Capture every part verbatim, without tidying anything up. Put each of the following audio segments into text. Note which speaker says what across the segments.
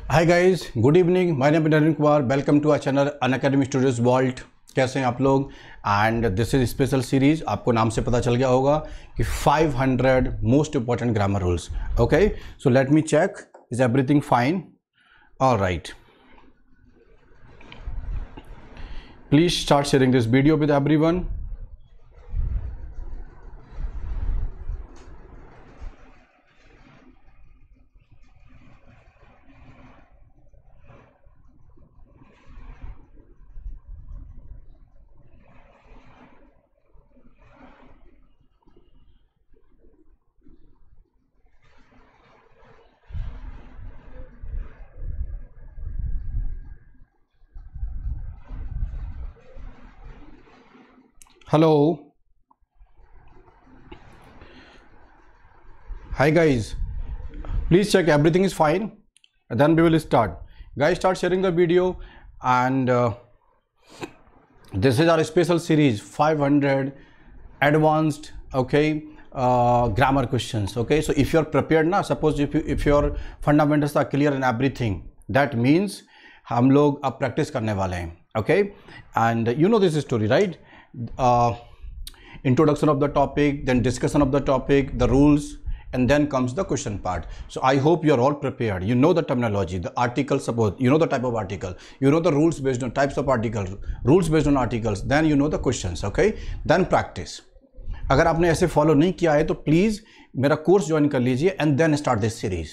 Speaker 1: Hi guys, good evening. My name is Narendra Kumar. Welcome to our channel Unacademy Studios Vault. कैसे हैं आप लोग? And this is special series. आपको नाम से पता चल गया होगा कि five hundred most important grammar rules. Okay, so let me check. Is everything fine? Alright. Please start sharing this video with everyone. Hello. Hi guys. Please check everything is fine. Then we will start. Guys, start sharing the video. And uh, this is our special series five hundred advanced, okay, uh, grammar questions. Okay, so if you are prepared now, suppose if you, if your fundamentals are clear and everything, that means हम लोग अब practice करने वाले हैं. Okay, and you know this story, right? Uh, introduction of the topic, then discussion of the topic, the rules, and then comes the question part. So I hope you are all prepared. You know the terminology, the article, suppose you know the type of article, you know the rules based on types of articles, rules based on articles, then you know the questions. Okay, then practice. अगर आपने ऐसे follow नहीं किया है तो please मेरा course join कर लीजिए and then start this series.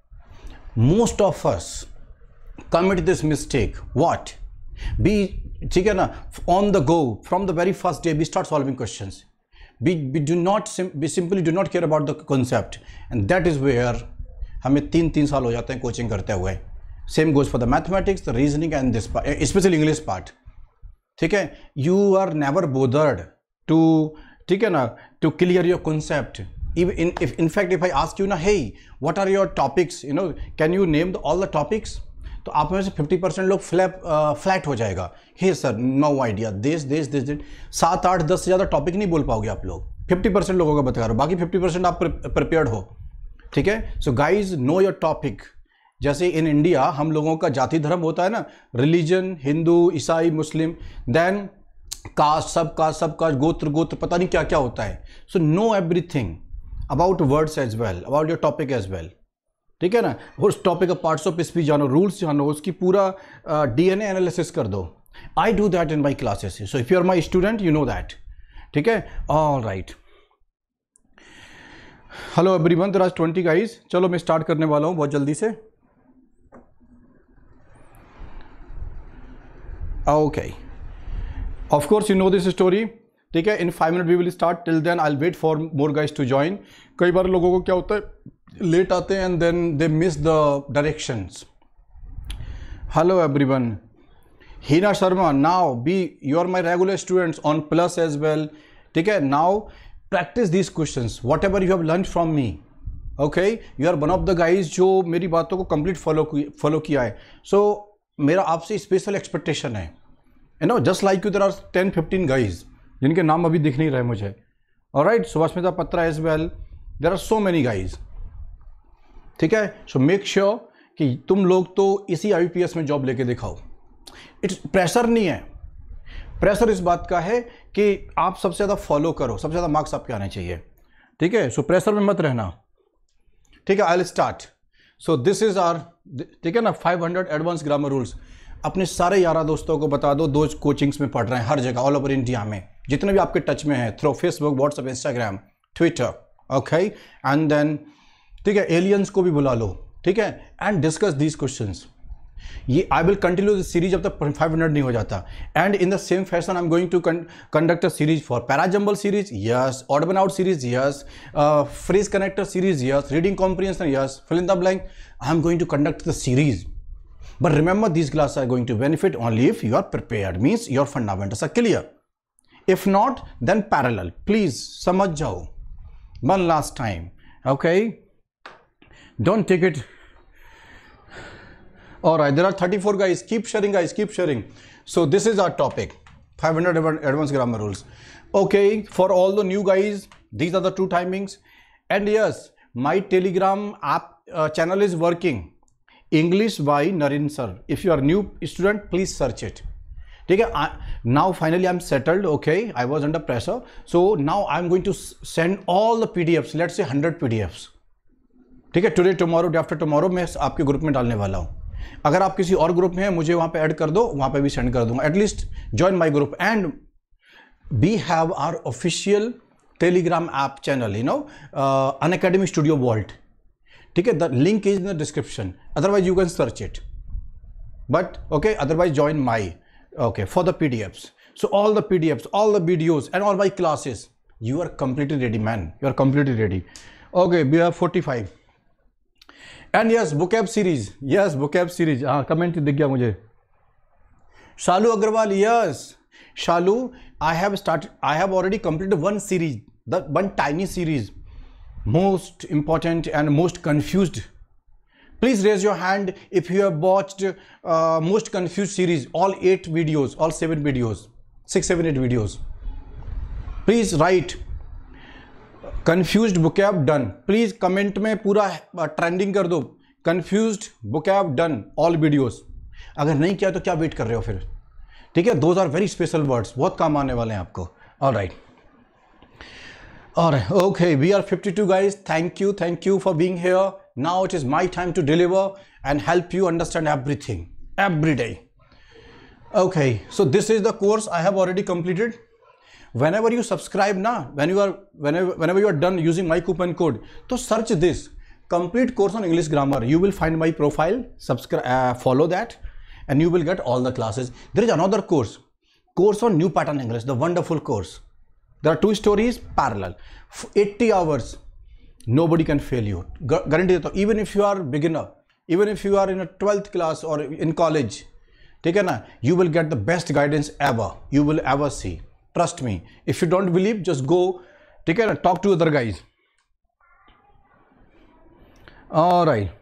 Speaker 1: Most of us commit this mistake. What? Be, ठीक है ना, on the go from the very first day we start solving questions. We, we do not sim, we simply do not care about the concept, and that is where हमें तीन तीन साल हो जाते हैं कोचिंग करते हुए. Same goes for the mathematics, the reasoning and this part, especially English part. ठीक है, you are never bothered to, ठीक है ना, to clear your concept. Even in, if in fact if I ask you ना, hey, what are your topics? You know, can you name the, all the topics? तो आप में से fifty percent लोग flap flat हो जाएगा. Hey sir, no idea, this this this this सात आठ दस से ज़्यादा टॉपिक नहीं बोल पाओगे आप लोग. फिफ्टी परसेंट लोगों का बता रहा हूँ, बाकी फिफ्टी परसेंट आप प्रिपेयर्ड हो. ठीक है, so guys know your topic. जैसे इन इंडिया हम लोगों का जाति धर्म होता है ना, रिलीजन, हिंदू, ईसाई, Muslim, then caste, sub caste, sub caste, गोत्र गोत्र, पता नहीं क्या क्या होता है. So know everything about words as well, about your topic as well. ठीक है ना, उस टॉपिक का पार्ट्स ऑफ स्पीच जानो, रूल्स जानो, उसकी पूरा डीएनए एनालिसिस कर दो. I do that in my classes. So if you are my student you know that. ठीक है, all right. Hello everyone, there are twenty guys. चलो मैं स्टार्ट करने वाला हूँ बहुत जल्दी से. Okay, of course you know this story. ठीक है, in five minute we will start. Till then I will wait for more guys to join. कई बार लोगों को क्या होता है, लेट आते हैं and then they miss the directions. Hello everyone. Heena Sharma, now be you are my regular students on plus as well. ठीक है, now practice these questions what ever you have learn from me. Okay, you are one of the guys जो मेरी बातों को complete follow follow किया है. सो so, मेरा आपसे स्पेशल एक्सपेक्टेशन है. You know, just like you there are ten fifteen guys जिनके नाम अभी दिख नहीं रहे मुझे. Alright, Subhashmita Patra as well. There are so many guys. ठीक है, सो मेक श्योर कि तुम लोग तो इसी आईपीएस में जॉब लेके दिखाओ. इट्स प्रेशर नहीं है. प्रेशर इस बात का है कि आप सबसे ज़्यादा फॉलो करो, सबसे ज़्यादा मार्क्स आपके आने चाहिए. ठीक है, सो प्रेशर में मत रहना. ठीक है, I will start. So this is our, ठीक है ना, five hundred advance grammar rules. अपने सारे यारा दोस्तों को बता दो, दो कोचिंग्स में पढ़ रहे हैं हर जगह, ऑल ओवर इंडिया में, जितने भी आपके टच में हैं, through Facebook, WhatsApp, Instagram, Twitter. Okay, and then ठीक है, एलियंस को भी बुला लो. ठीक है, एंड डिस्कस दीज क्वेश्चंस. ये I will continue this series जब तक फाइव हंड्रेड नहीं हो जाता. And in the same fashion I am going to conduct a series for parajumble series, yes, odd one out series, yes, phrase connector series, yes, reading comprehension, yes, fill in the blank. I am going to conduct the series. But remember, these classes are going to benefit only if you are prepared, means your fundamentals are clear. If not, then parallel. Please, समझ जाओ. One last time, okay? Don't take it. All right, there are thirty-four guys. Keep sharing, guys. Keep sharing. So this is our topic, five hundred advanced grammar rules. Okay, for all the new guys, these are the two timings. And yes, my Telegram app uh, channel is working. English by Narendra sir. If you are new student please search it. ठीक है. Now finally I am settled. Okay, I was under pressure. So now I am going to send all the PDFs, let's say hundred PDFs. ठीक है. Today, tomorrow, day after tomorrow मैं आपके group में डालने वाला हूँ. अगर आप किसी और ग्रुप में हैं, मुझे वहाँ पे ऐड कर दो, वहाँ पे भी सेंड कर दूंगा. At least join my group. And we have our official Telegram app channel, you know, Unacademy studio vault. ठीक है. The link is in the description. Otherwise you can search it. But okay, otherwise join my okay for the P D Fs. So all the P D Fs, all the videos and all my classes, you are completely ready, man. You are completely ready. Okay, we have forty-five. And yes, vocab series. Yes, vocab series. हाँ, comment दिख गया मुझे. Shalu Agarwal. Yes, Shalu, I have started, I have already completed one series, the one tiny series, most important and most confused. Please raise your hand if you have watched uh, most confused series, all eight videos, all seven videos, six, seven, eight videos. Please write confused vocab done. Please comment में पूरा trending कर दो. Confused vocab done, all videos. अगर नहीं किया तो क्या wait कर रहे हो फिर. ठीक है. Those are very special words. बहुत काम आने वाले हैं आपको. All right. All right. Okay. We are fifty-two guys. Thank you. Thank you for being here. Now it is my time to deliver and help you understand everything every day. Okay, so this is the course I have already completed. Whenever you subscribe now, when you are whenever whenever you are done using my coupon code, so search this complete course on English grammar. You will find my profile. Subscribe, uh, follow that, and you will get all the classes. There is another course, course on new pattern English, the wonderful course. There are two stories parallel, eighty hours. Nobody can fail you. Guarantee that. Even if you are beginner, even if you are in a twelfth class or in college, take it na, you will get the best guidance ever you will ever see. Trust me. If you don't believe, just go, take it na, talk to other guys. All right.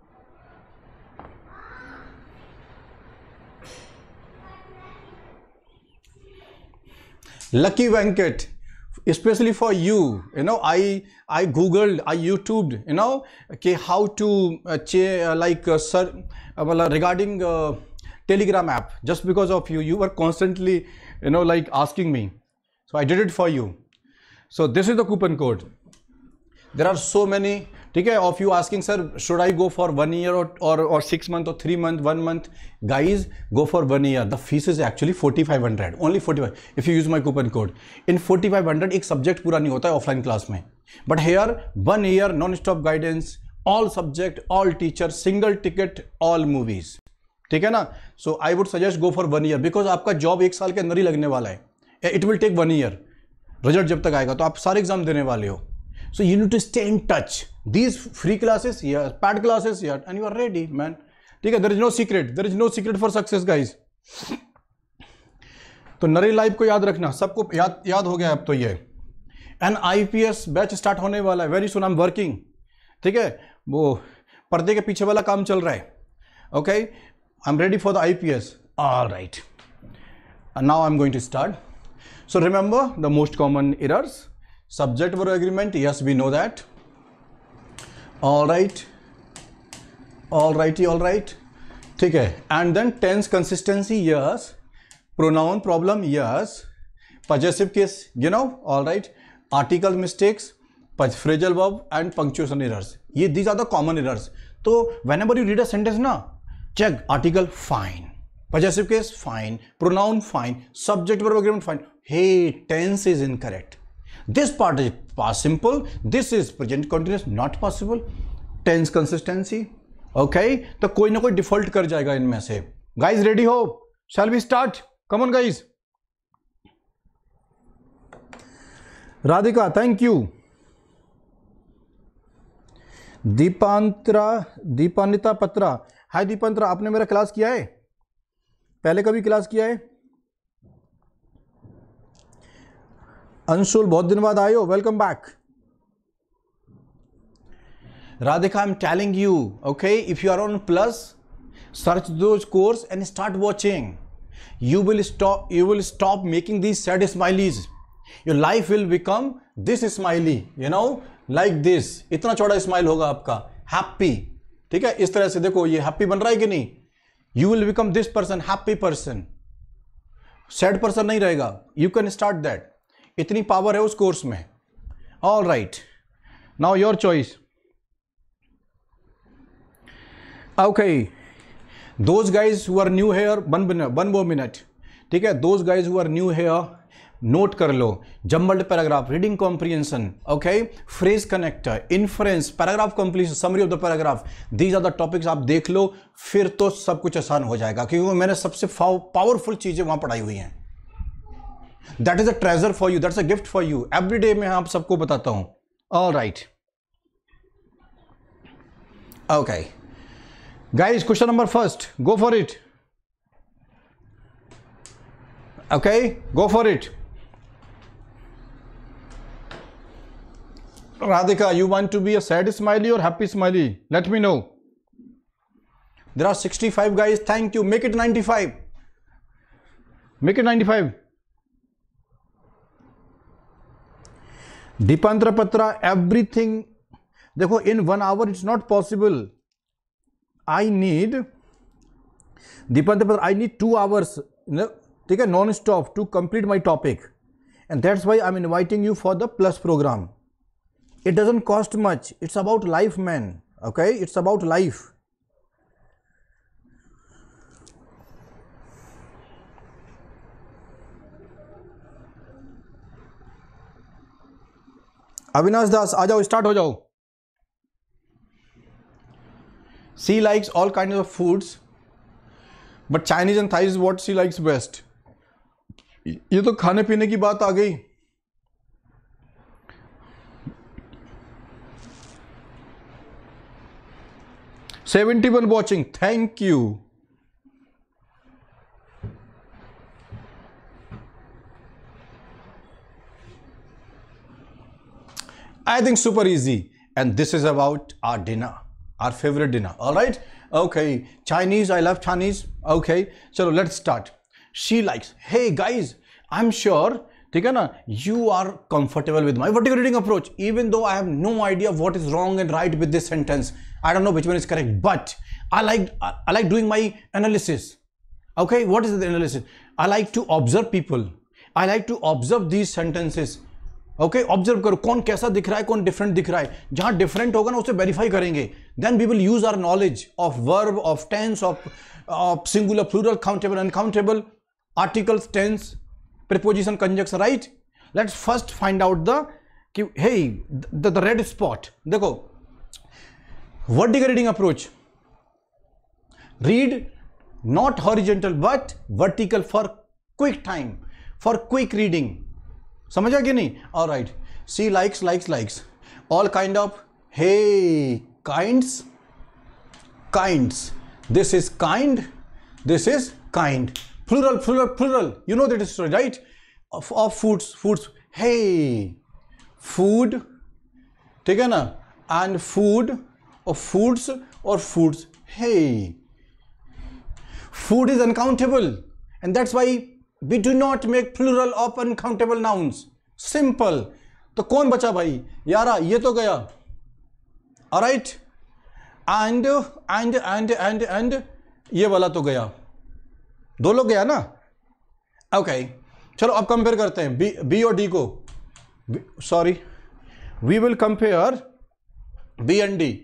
Speaker 1: Lucky Venkat. Especially for you, you know, I I googled, I YouTubed, you know, okay, how to uh, uh, like uh, sir, uh, well, uh, regarding uh, Telegram app. Just because of you, you were constantly, you know, like asking me, so I did it for you. So this is the coupon code. There are so many. Okay, of you asking, sir, should I go for one year or or, or six month or three month, one month? Guys, go for one year. The fees is actually forty-five hundred, only forty-five. If you use my coupon code, in forty-five hundred एक subject पूरा नहीं होता है offline class में. But here one year non-stop guidance, all subject, all teacher, single ticket, all movies. ठीक है ना? So I would suggest go for one year because आपका job एक साल के अंदर ही लगने वाला है. It will take one year. Result जब तक आएगा तो आप सारे exam देने वाले हो. So you need to stay in touch. These free classes, yeah, paid classes, yeah, and you are ready, man. ठीक है. There is no secret. There is no secret for success, guys. तो नरे live को याद रखना. सबको याद याद हो गया अब तो ये. N I P S batch start होने वाला है. Very soon I am working. ठीक है. वो पर्दे के पीछे वाला काम चल रहा है. Okay. I am ready for the I P S. All right. Now I am going to start. So remember the most common errors. Subject verb agreement, yes, we know that. All right, all righty, all right. ठीक है. And then tense consistency, yes. Pronoun problem, yes. Possessive case, you know, all right. Article mistakes, phrasal verb and punctuation errors. ये these are the common errors. तो whenever you read a sentence ना, check article fine, possessive case fine, pronoun fine, subject verb agreement fine. Hey, tense is incorrect. This part is past simple. This is present continuous, not possible. Tense consistency. Okay. तो कोई ना कोई default कर जाएगा इनमें से. Guys, ready हो? Shall we start? Come on, guys. Radhika, thank you. दीपांतरा, Dipanita पत्रा. हाय दीपांतरा, आपने मेरा क्लास किया है? पहले कभी क्लास किया है? अंशुल, बहुत दिन बाद आए हो. Welcome back. Radhika, I'm telling you, okay, if you are on Plus, search those course and start watching. You will stop. You will stop making these sad smileys. Your life will become this smiley, you know, like this. इतना चौड़ा smile होगा आपका. Happy. ठीक है, इस तरह से देखो ये हैप्पी बन रहा है कि नहीं, you will become this person, happy person, sad person नहीं रहेगा, यू कैन स्टार्ट दैट, इतनी पावर है उस कोर्स में। All right, now your choice. Okay, those guys who are new here, one one more minute, ठीक है, those guys who are new here note कर लो, jumbled paragraph, reading comprehension, okay, phrase connector, inference, paragraph completion, summary of the paragraph, these are the topics. आप देख लो फिर तो सब कुछ आसान हो जाएगा, क्योंकि मैंने सबसे पावरफुल चीजें वहां पढ़ाई हुई हैं। That is a treasure for you, that's a gift for you, every day मैं आप सबको बताता हूं। All right, okay guys, question number first, go for it. Okay, go for it. Radhika, you want to be a sad smiley or happy smiley? Let me know. There are sixty-five guys. Thank you. Make it ninety-five. Make it ninety-five. Dipantra Patra, everything. देखो, in one hour it's not possible. I need Dipantra Patra. I need two hours. ठीक है, non-stop to complete my topic, and that's why I'm inviting you for the Plus program. It doesn't cost much. It's about life, man. Okay, it's about life. Avinash दास, आ जाओ, start हो जाओ। She likes all kinds of foods, but Chinese and Thai is what she likes best. ये तो खाने पीने की बात आ गई। seventy-one watching, thank you. I think super easy, and this is about our dinner, our favorite dinner. All right, okay, Chinese, I love Chinese. Okay, so let's start. She likes, hey guys, I'm sure, ठीक है ना, you are comfortable with my vertical reading approach, even though I have no idea what is wrong and right with this sentence. I don't know which one is correct, but I like I like doing my analysis. Okay, what is the analysis? I like to observe people. I like to observe these sentences. Okay, observe करो कौन कैसा दिख रहा है, कौन different दिख रहा है, जहां different होगा ना उसे verify करेंगे. Then we will use our knowledge of verb, of tense, of, of singular, plural, countable, uncountable, articles, tense, preposition, conjunction, right? Let's first find out the hey the, the red spot. देखो, vertical reading approach. Read not horizontal but vertical for quick time, for quick reading. समझा कि नहीं? All right. She likes, likes, likes. All kind of, hey, kinds, kinds. This is kind. This is kind. Plural, plural, plural. You know that story, right? Of, of foods, foods. Hey, food. ठीक है ना? And food, or foods, or foods. Hey. Food is uncountable, and that's why we do not make plural of uncountable nouns. Simple. तो कौन बचा भाई? यारा ये तो गया. Alright. And and and and and ये वाला तो गया. दो लोग गया ना? Okay. चलो अब कंपेयर करते हैं B B और D को. Sorry. We will compare B and D.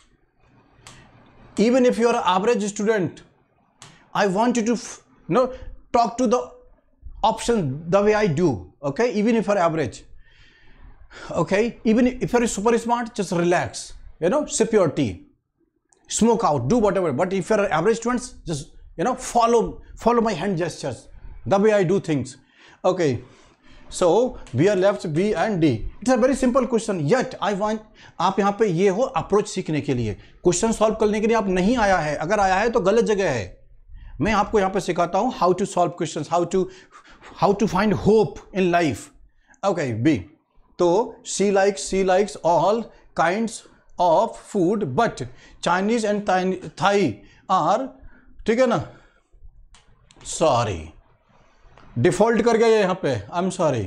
Speaker 1: Even if you are an average student, I want you to you know talk to the option the way I do. Okay, even if you're average. Okay, even if you're super smart, just relax. You know, sip your tea, smoke out, do whatever. But if you're average students, just you know follow follow my hand gestures, the way I do things. Okay, so we are left B and D. It's a very simple question. Yet I want आप यहाँ पे ये हो approach सीखने के लिए, question solve करने के लिए आप नहीं आया है. अगर आया है तो गलत जगह है. मैं आपको यहाँ पे सिखाता हूँ how to solve questions, how to how to find hope in life. Okay, B. तो she likes she likes all kinds of food but Chinese and Thai are, ठीक है ना. सॉरी, डिफॉल्ट कर गया ये यहाँ पे, आई एम सॉरी.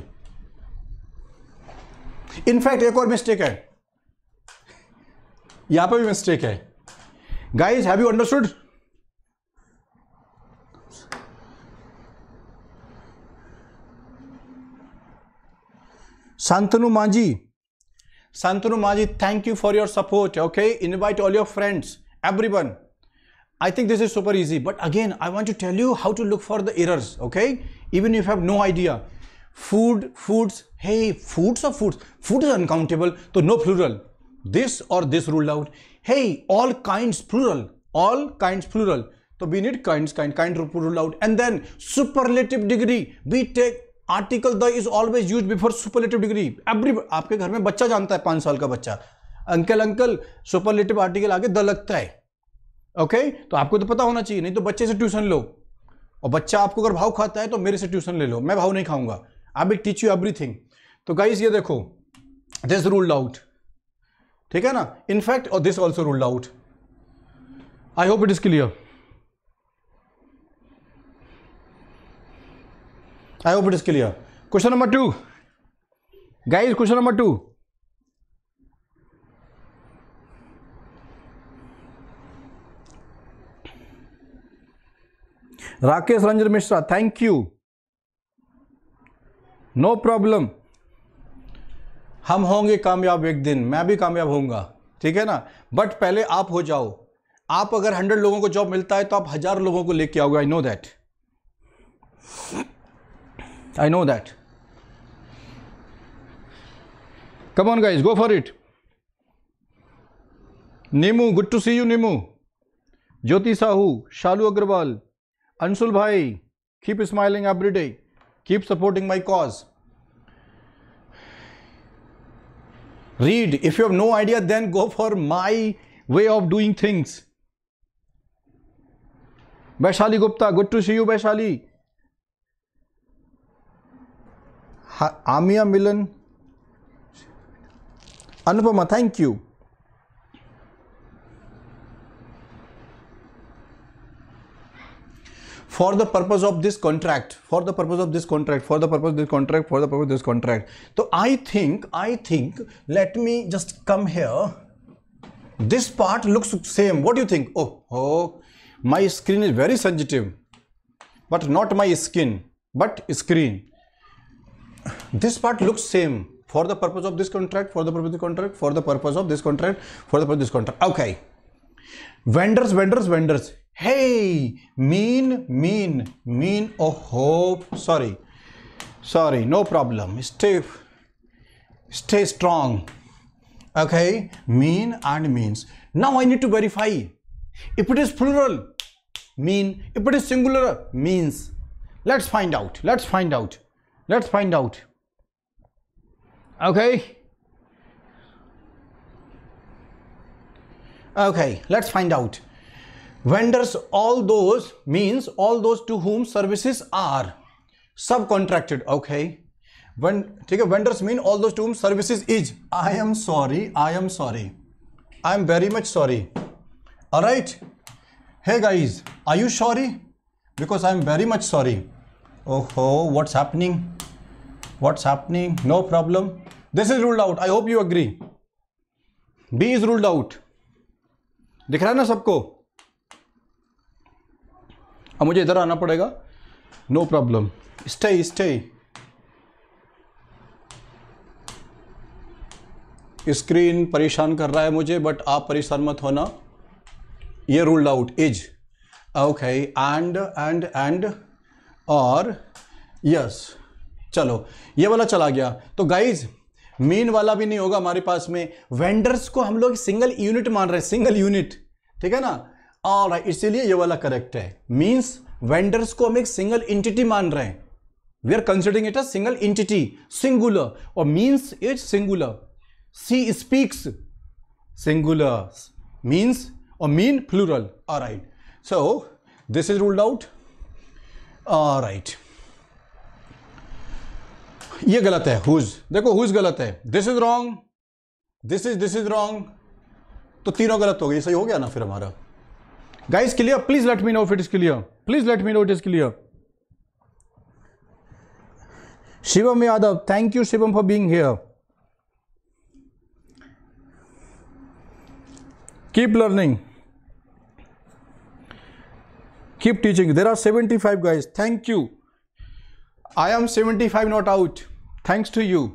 Speaker 1: इनफैक्ट एक और मिस्टेक है, यहाँ पे भी मिस्टेक है. Guys, have you understood? Santanu Manji, Santanu Manji, thank you for your support. Okay, invite all your friends, everyone. I think this is super easy, but again, I want to tell you how to look for the errors. Okay, even if you have no idea. Food, foods, hey, foods or foods, food is uncountable, so no plural. This or this ruled out. Hey, all kinds plural, all kinds plural. So we need kinds, kind, kind ruled out. And then superlative degree, we take article the is always used before superlative degree. Every आपके घर में बच्चा जानता है पाँच साल का बच्चा, अंकल अंकल सुपरलेटिव आर्टिकल आगे द लगता है. Okay okay? तो आपको तो पता होना चाहिए, नहीं तो बच्चे से ट्यूशन लो, और बच्चा आपको अगर भाव खाता है तो मेरे से ट्यूशन ले लो, मैं भाव नहीं खाऊंगा. I will teach you everything. तो गाइस ये देखो, दिस रूल्ड आउट, ठीक है ना. इनफैक्ट और this also ruled out. I hope it is clear. I hope it is clear. Question number two guys, question number two. Rakesh Ranjan Mishra, thank you, no problem. हम होंगे कामयाब एक दिन, मैं भी कामयाब होऊंगा, ठीक है ना. बट पहले आप हो जाओ. आप अगर हंड्रेड लोगों को जॉब मिलता है तो आप हजार लोगों को लेके आओगे. I know that, I know that. Come on guys, go for it. Nimu, good to see you Nimu. Jyoti Sahu, Shalu Agarwal, Anshul भाई, keep smiling every day, keep supporting my cause. Read. If you have no idea, then go for my way of doing things. Vaishali Gupta, good to see you, Vaishali. Amia Milan, Anupama, thank you. For the purpose of this contract, for the purpose of this contract, for the purpose of this contract, for the purpose of this contract. So I think, I think, let me just come here. This part looks same. What do you think? Oh, oh, my screen is very sensitive, but not my skin, but screen. This part looks same. For the purpose of this contract, for the purpose of the contract, for the purpose of this contract, for the purpose of this contract. Okay. Vendors, vendors, vendors. Hey, mean, mean, mean. Oh, sorry, sorry, no problem. Stay, stay strong. Okay, mean and means. Now I need to verify if it is plural, mean. If it is singular, means. Let's find out. Let's find out. Let's find out. Okay. Okay, let's find out. Vendors, all those means all those to whom services are subcontracted. Okay. When take a vendors mean all those to whom services is. I am sorry. I am sorry. I am very much sorry. All right. Hey guys, are you sorry? Because I am very much sorry. Oh, what's happening? What's happening? No problem. This is ruled out. I hope you agree. B is ruled out. दिख रहा है ना सबको? अब मुझे इधर आना पड़ेगा. No problem. Stay stay. Screen परेशान कर रहा है मुझे, बट आप परेशान मत होना. ये ruled out is. Okay. And and and और यस. चलो ये वाला चला गया. तो गाइज मीन वाला भी नहीं होगा हमारे पास में. वेंडर्स को हम लोग सिंगल यूनिट मान रहे हैं, सिंगल यूनिट, ठीक है ना. ऑलराइट, इसीलिए ये वाला करेक्ट है. मींस वेंडर्स को हम एक सिंगल एंटिटी मान रहे हैं. We are considering it a single entity, singular. और means is singular. See speaks singular, means और mean plural. Alright, so this is ruled out. Alright, ये गलत है. हुज, देखो हुज गलत है. This is wrong, this is this is wrong. तो तीनों गलत हो गए. सही हो गया ना फिर हमारा. Guys clear? Please let me know if it is clear. Please let me know it is clear. Shivam Yadav, thank you Shivam for being here. Keep learning. Keep teaching. There are seventy-five guys. Thank you. I am seventy-five not out. Thanks to you.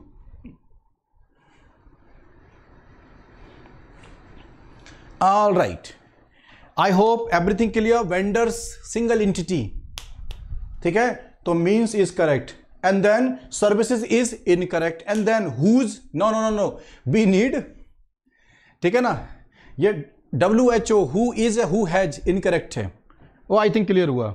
Speaker 1: All right. I hope everything clear. Vendors single entity. ठीक है? तो means is correct. And then services is incorrect. And then whose? No, no, no, no. We need. ठीक है ना? ये W H O who is who has incorrect है. वो I think clear हुआ.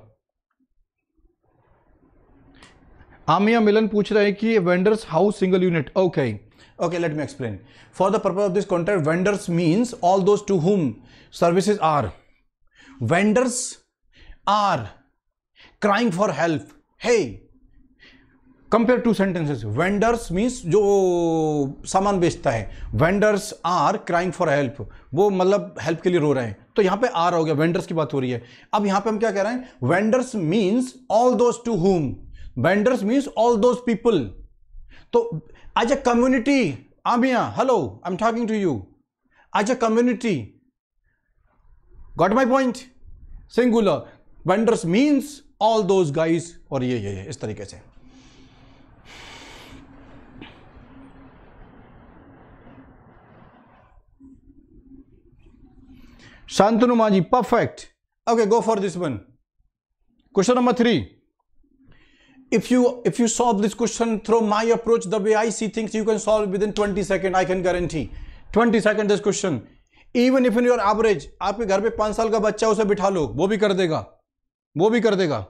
Speaker 1: आमिया मिलन पूछ रहे हैं कि vendors house single unit. Okay okay, let me explain. For the purpose of this contract, vendors means all those to whom services are. Vendors are crying for help. Hey, compare two sentences. Vendors means जो सामान बेचता है. Vendors are crying for help, वो मतलब help के लिए रो रहे हैं. तो यहां पे आर हो गया, वेंडर्स की बात हो रही है. अब यहां पे हम क्या कह रहे हैं? Vendors means all those to whom. Vendors means all those people. तो as a community, Amia hello, I am talking to you. As a community, got my point? Singular. Vendors means all those guys, और ये ये इस तरीके से. Shantanu Maji, perfect. Okay, go for this one. Question number three. If you if you solve this question through my approach, the way I see things, you can solve within twenty seconds. I can guarantee. twenty seconds this question. Even if in your average, आपके घर पे पांच साल का बच्चा, उसे बिठा लो, वो भी कर देगा, वो भी कर देगा.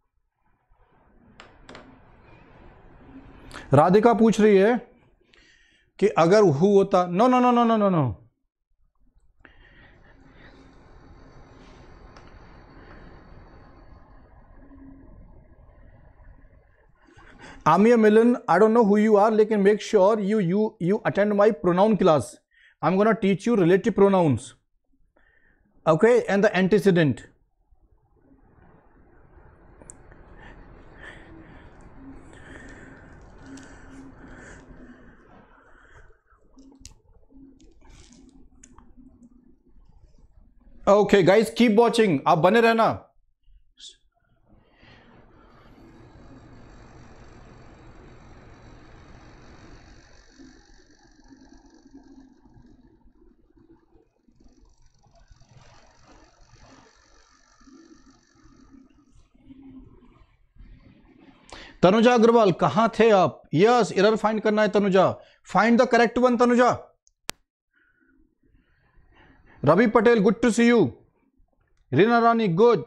Speaker 1: राधिका पूछ रही है कि अगर हु होता. No no no no no no no. Amia Milan, I don't know who you are, लेकिन make sure you you you attend my pronoun class. I'm gonna teach you relative pronouns, okay, and the antecedent. Okay, guys, keep watching. आप बने रहना. तनुजा अग्रवाल, कहां थे आप? Yes, error find करना है Tanuja. Find the correct one Tanuja. Ravi Patel, good to see you. Reena Rani, good.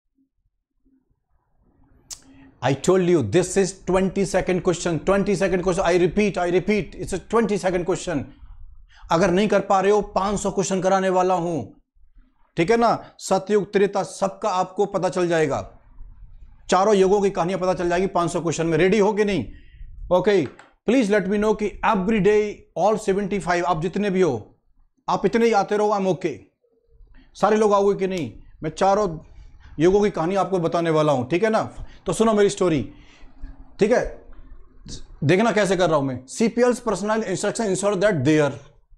Speaker 1: I told you this is twenty second question. Twenty second question. I repeat I repeat it's twenty second question. अगर नहीं कर पा रहे हो, पांच सौ क्वेश्चन कराने वाला हूं. ठीक है ना? सतयुग त्रेता सबका आपको पता चल जाएगा. चारों युगों की कहानियां पता चल जाएगी पांच सौ क्वेश्चन में. रेडी हो कि नहीं? Okay, please let me know कि every day all seventy five, आप जितने भी हो, आप इतने ही आते रहो. I am okay. सारे लोग आओगे कि नहीं? मैं चारों युगों की कहानी आपको बताने वाला हूं. ठीक है ना? तो सुनो मेरी स्टोरी. ठीक है, देखना कैसे कर रहा हूं मैं. CPL's personal instruction ensure that there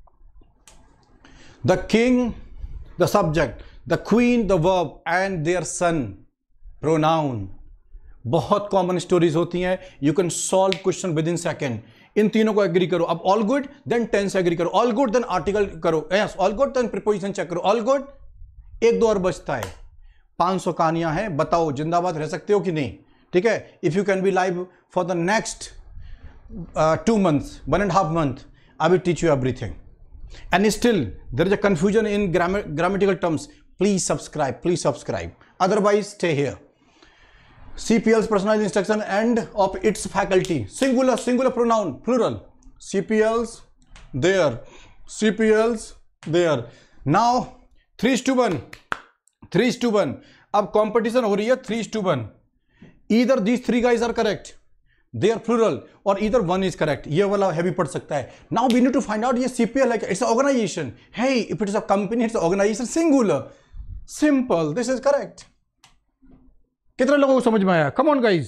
Speaker 1: the king, the subject, the queen, the verb and their son pronoun. बहुत कॉमन स्टोरीज होती हैं. You can solve question within second. इन तीनों को एग्री करो. अब all good then tense agree करो. All good then article करो. Yes, all good then preposition check करो. All good. एक दो और बचता है. पांच सौ कहानियां हैं. बताओ जिंदाबाद रह सकते हो कि नहीं? ठीक है. If you can be live for the next two months, one and half month, I will teach you everything. And still there is a confusion in grammatical terms. Please subscribe, please subscribe. Otherwise stay here. C P L's personal instruction and of its faculty. Singular, singular pronoun, plural. C P L's there. C P L's there. Now three is to one. three is to one. अब competition हो रही है three is to one. Either these three guys are correct. They are plural or either one is correct. ये वाला heavy पड़ सकता है. Now we need to find out ये C P L like it's an organization. Hey, if it is a company, it's an organization. Singular. Simple. This is correct. कितने लोगों को समझ में आया? Come on guys.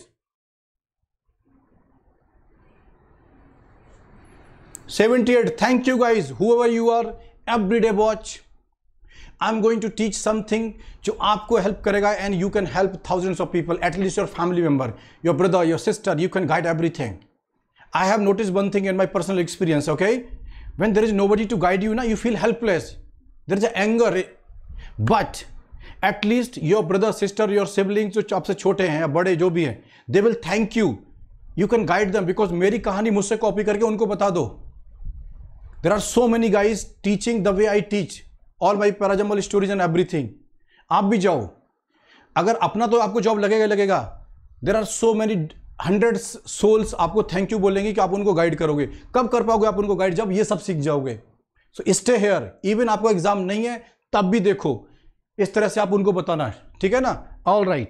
Speaker 1: Seventy eight. Thank you guys, wherever you are, everyday watch. I am going to teach something जो आपको help करेगा and you can help thousands of people, at least your family member, your brother, your sister, you can guide everything. I have noticed one thing in my personal experience, okay? When there is nobody to guide you, na, you feel helpless. There is an anger. But at least your brother, sister, your siblings जो आपसे छोटे हैं या बड़े जो भी हैं, they will thank you. You can guide them because मेरी कहानी मुझसे कॉपी करके उनको बता दो. There are so many guys teaching the way I teach. All my parajamal stories and everything. आप भी जाओ. अगर अपना तो आपको जॉब लगेगा लगेगा. There are so many hundreds souls आपको थैंक यू बोलेंगे कि आप उनको गाइड करोगे. कब कर पाओगे आप उनको गाइड? जब ये सब सीख जाओगे. So stay here. इवन आपको एग्जाम नहीं है तब भी देखो, इस तरह से आप उनको बताना है, ठीक है ना? All right.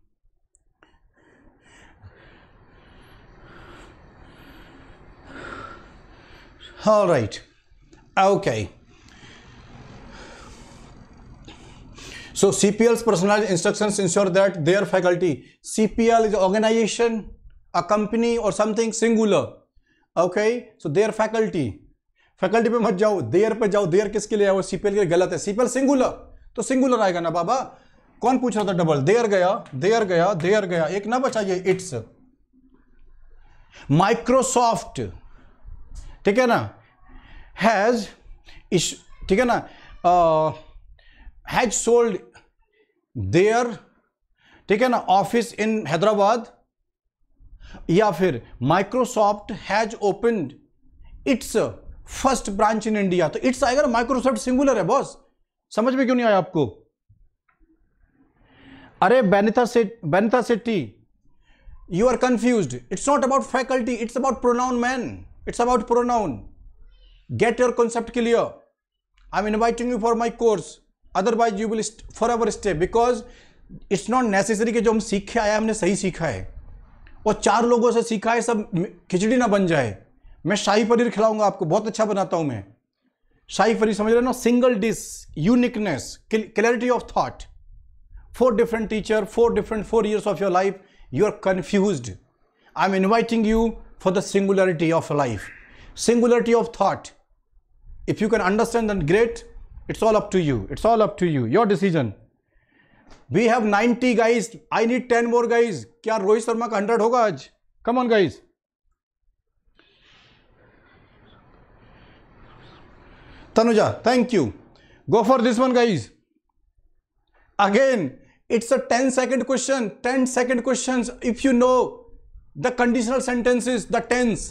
Speaker 1: All right. Okay. So C P L's personalized instructions ensure that their faculty, C P L is an organization, a company or something singular. Okay, so their faculty, faculty पे मत जाओ, their पे जाओ. their किसके लिए है? वो C P L के लिए गलत है. C P L singular, तो singular आएगा ना बाबा. कौन पूछ रहा था डबल? their गया, their गया, their गया, एक ना बचाइए. it's Microsoft, ठीक है ना, has, ठीक है ना, uh, has sold their, ठीक है ना, ऑफिस इन हैदराबाद, या फिर Microsoft has opened its first branch in India. तो इट्स आएगा ना, माइक्रोसॉफ्ट सिंगुलर है बॉस. समझ में क्यों नहीं आया आपको? अरे बेनिता से Benita Shetty, you are confused. It's not about faculty, it's about pronoun man. It's about pronoun. Get your concept clear. I am inviting you for my course. Otherwise you will for ever stay, because it's not necessary कि जो हम सीख के आया हमने सही सीखा है और चार लोगों से सीखा है सब खिचड़ी ना बन जाए. मैं शाही पनीर खिलाऊंगा आपको, बहुत अच्छा बनाता हूं मैं शाही पनीर, समझ रहे हो ना? Single dish, uniqueness, clarity of thought. Four different teacher, four different four years of your life, you are confused. I am inviting you for the singularity of life, singularity of thought. If you can understand that, great. It's all up to you. It's all up to you. Your decision. We have ninety guys. I need ten more guys. क्या रोहित शर्मा का hundred होगा आज? Come on guys. Tanuja, thank you. Go for this one guys. Again, it's a ten second question. ten second questions. If you know the conditional sentences, the tense.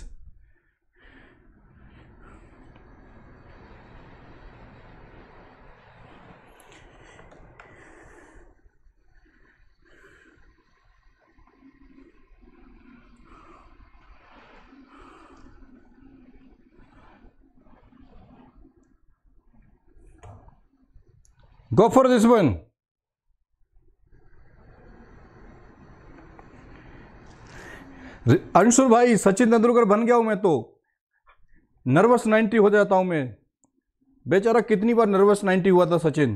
Speaker 1: Go for this one. Anshul भाई, सचिन तेंदुलकर बन गया हूं मैं तो. Nervous ninety हो जाता हूं मैं. बेचारा कितनी बार नर्वस नाइन्टी हुआ था Sachin.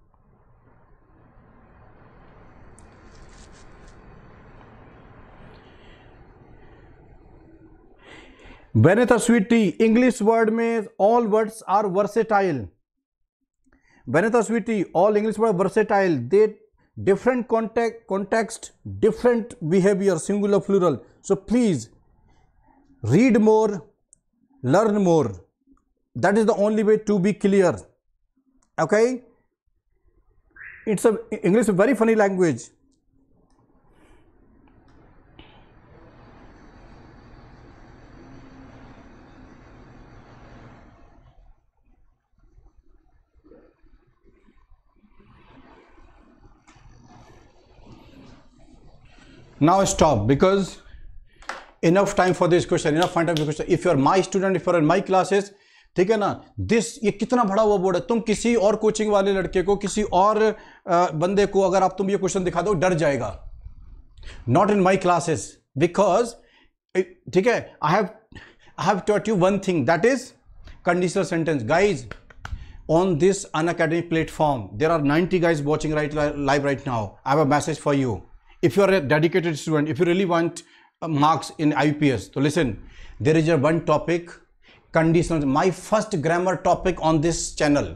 Speaker 1: Benita sweetie, English word में all words are versatile. Benita sweetie, all English word versatile. They different context, context, different behavior, singular, plural. So please read more, learn more. That is the only way to be clear. Okay? It's a English, a very funny language. Now stop, because enough time for this question, enough time for this question. If you are my student, if you are in my classes, ठीक है ना, this ये कितना बड़ा हुआ board है. तुम किसी और कोचिंग वाले लड़के को, किसी और बंदे को अगर आप तुम ये क्वेश्चन दिखा दो, डर जाएगा. Not in my classes, because ठीक है, I have I have taught you one thing, that is conditional sentence. Guys, on this Unacademy platform, there are ninety guys watching right live right now. I have a message for you. If you are a dedicated student, if you really want uh, marks in I P S, so listen, there is a one topic, conditional, my first grammar topic on this channel,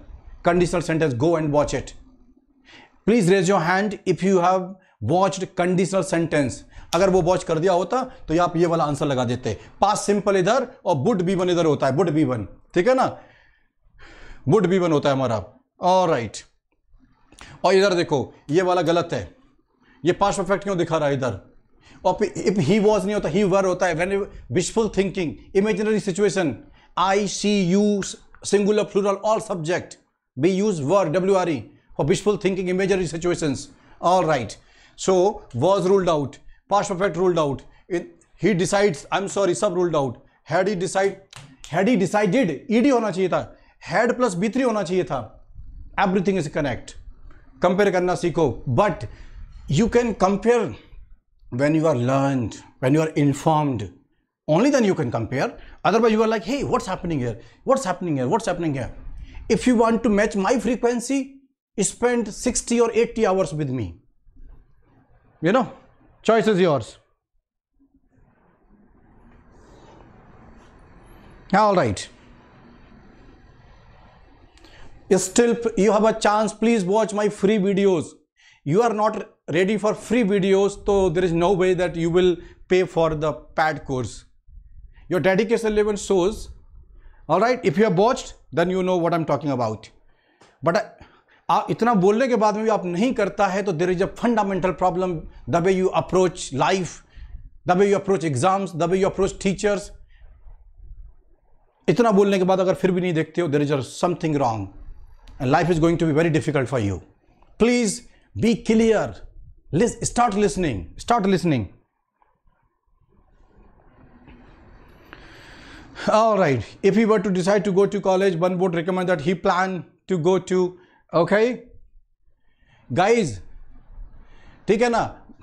Speaker 1: conditional sentence. Go and watch it. Please raise your hand if you have watched conditional sentence. अगर वो watch कर दिया होता तो आप ये वाला answer लगा देते. पास्ट सिंपल इधर और वुड बी वन इधर होता है. वुड बी वन, ठीक है ना, वुड बी वन होता है हमारा. ऑलराइट. और इधर देखो ये वाला गलत है. ये पास्ट परफेक्ट क्यों दिखा रहा है इधर? और इफ ही वॉज नहीं होता, ही वर होता है. When wishful thinking, imaginary situation, I see you, singular plural, all subject, we use word W R E for wishful thinking, imaginary situations. All right. So was ruled out, past perfect ruled out. It, he decides. I'm sorry, sub ruled out. Had he decide, had he decided, E D होना चाहिए था. Had plus B three होना चाहिए था. Everything is correct. Compare करना सीखो. But you can compare when you are learned, when you are informed. Only then you can compare. Otherwise you are like, hey, what's happening here? What's happening here? What's happening here? If you want to match my frequency, spend sixty or eighty hours with me. You know, choice is yours. All right. Still, you have a chance. Please watch my free videos. You are not ready for free videos, so there is no way that you will pay for the paid course. Your dedication level shows. All right, if you have watched, then you know what I'm talking about. But आप इतना बोलने के बाद में भी आप नहीं करता है तो there is a fundamental problem. The way you approach life, the way you approach exams, the way you approach teachers. इतना बोलने के बाद अगर फिर भी नहीं देखते हो, there is something wrong, and life is going to be very difficult for you. Please be clear. Listen, start listening. Start listening. All right. If he were to decide to go to college, one would recommend that he plan to go to. Okay, guys, ठीक है ना.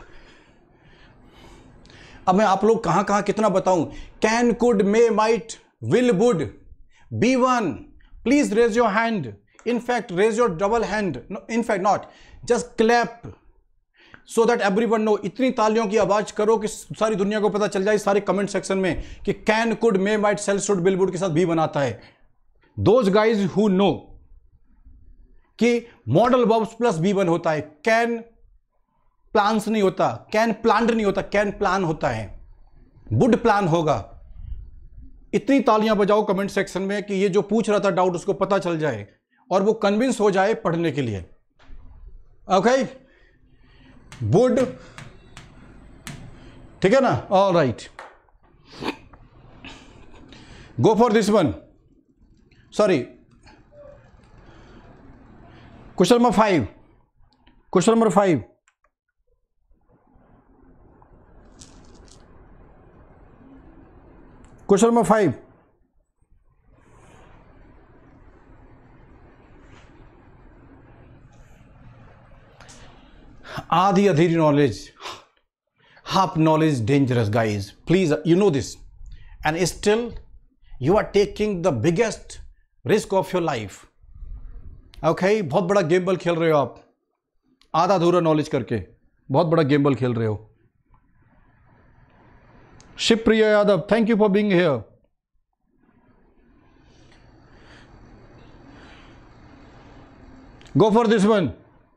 Speaker 1: अब मैं आप लोग कहां कहां कितना बताऊं. Can, could, may, might, will, would, be one. Please raise your hand. In fact, raise your double hand. No, in fact, not. Just clap. So that everyone know. इतनी तालियों की आवाज करो कि सारी दुनिया को पता चल जाए सारे कमेंट सेक्शन में कि can, could, may, might, shall, should, will, would के साथ भी बनाता है. Those guys who know कि modal verbs plus be one होता है. कैन प्लान्स नहीं होता, कैन प्लान्ड नहीं होता, कैन प्लान होता है. वुड प्लान होगा. इतनी तालियां बजाओ कमेंट सेक्शन में कि ये जो पूछ रहा था डाउट उसको पता चल जाए और वो कन्विंस हो जाए पढ़ने के लिए. ओके, वुड, ठीक है ना. All right, go for this one. Sorry, question number five. Question number five. Question number five. आधी अधूरी knowledge, half knowledge dangerous, guys. Please, you know this, and still you are taking the biggest risk of your life. Okay, बहुत बड़ा game बल खेल रहे हो आप आधा अधूरा नॉलेज करके. बहुत बड़ा गेम बल खेल रहे हो. Shivpriya Yadav, thank you for being here. Go for this one.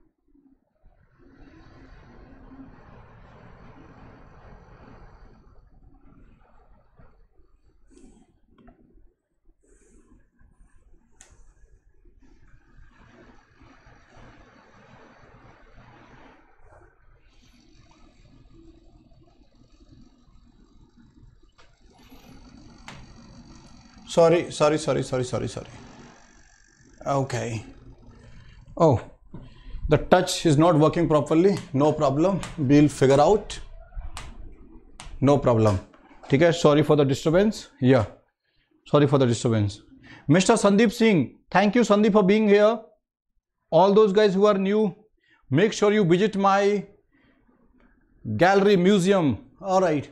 Speaker 1: Sorry, sorry, sorry, sorry, sorry, sorry. Okay. Oh, the touch is not working properly. No problem. We'll figure out. No problem. ठीक है. Sorry for the disturbance. Yeah. Sorry for the disturbance. Mister Sandeep Singh, thank you, Sandeep, for being here. All those guys who are new, make sure you visit my gallery museum. All right.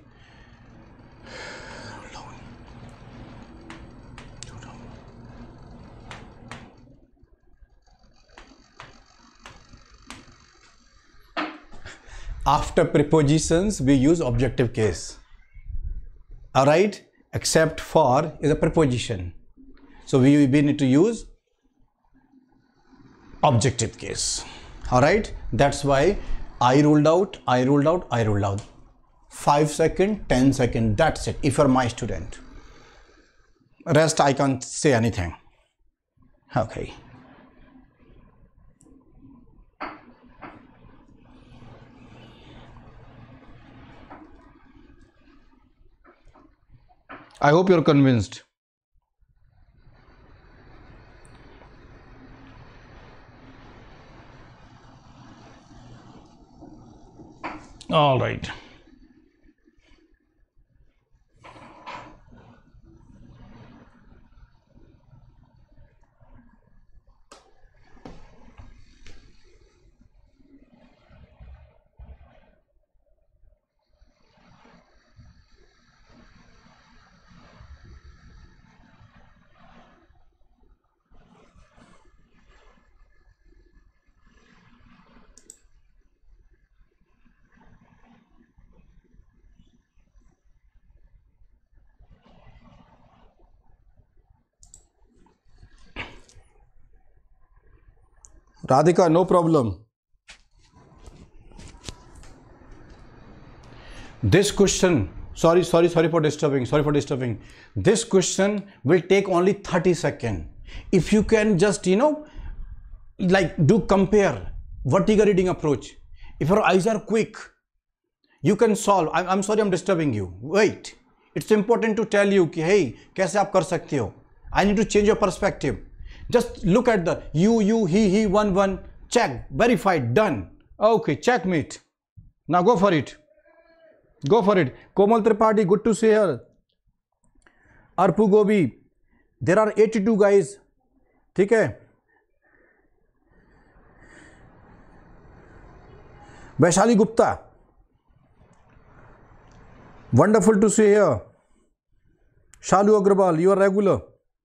Speaker 1: After prepositions, we use objective case. All right, except for is a preposition. So we, we need to use objective case. All right, that's why I ruled out, I ruled out, I ruled out. five second, ten second, that's it. If you're my student, rest I can't say anything. Okay. I hope you're convinced. All right. Radhika, no problem. This question, sorry, sorry, sorry for disturbing, sorry for disturbing. This question will take only thirty seconds. If you can just, you know, like do compare vertical reading approach. If your eyes are quick, you can solve. I'm, I'm sorry I'm disturbing you. Wait, it's important to tell you, hey, कैसे आप कर सकते हो? I need to change your perspective. Just look at the you, you, he, he, one, one, check, verified, done. Okay, checkmate. Now go for it. Go for it. Komal Tripathi, good to see her. Arpu Gobi, there are eighty-two guys. ठीक है? Vaishali Gupta, wonderful to see here. Shalu Agrawal, you are regular.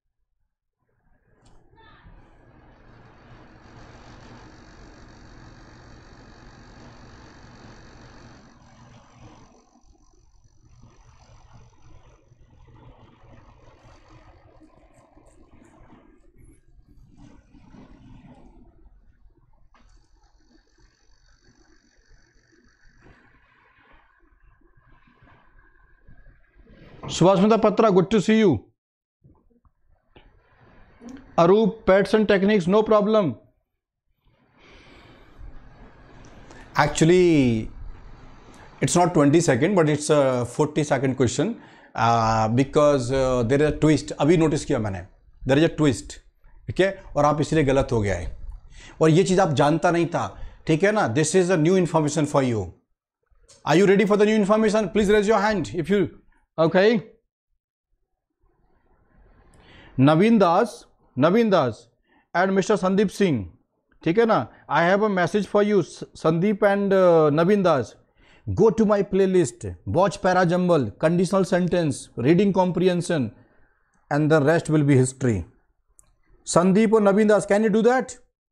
Speaker 1: Subhasmita Patra, good to see you. Arup, pets and techniques, no problem. Actually, it's not twenty second, but it's a forty second question uh, because uh, there is a twist. अभी notice किया मैंने. There is a twist. ठीक है? और आप इसलिए गलत हो गया है. और ये चीज़ आप जानता नहीं था. ठीक है ना? This is a new information for you. Are you ready for the new information? Please raise your hand if you. Okay. Naveen Das, Naveen Das and Mister Sandeep Singh. ठीक है ना? I have a message for you, Sandeep and uh, Naveen Das. Go to my playlist, watch Para Jumble, conditional sentence, reading comprehension, and the rest will be history. Sandeep or Naveen Das, can you do that?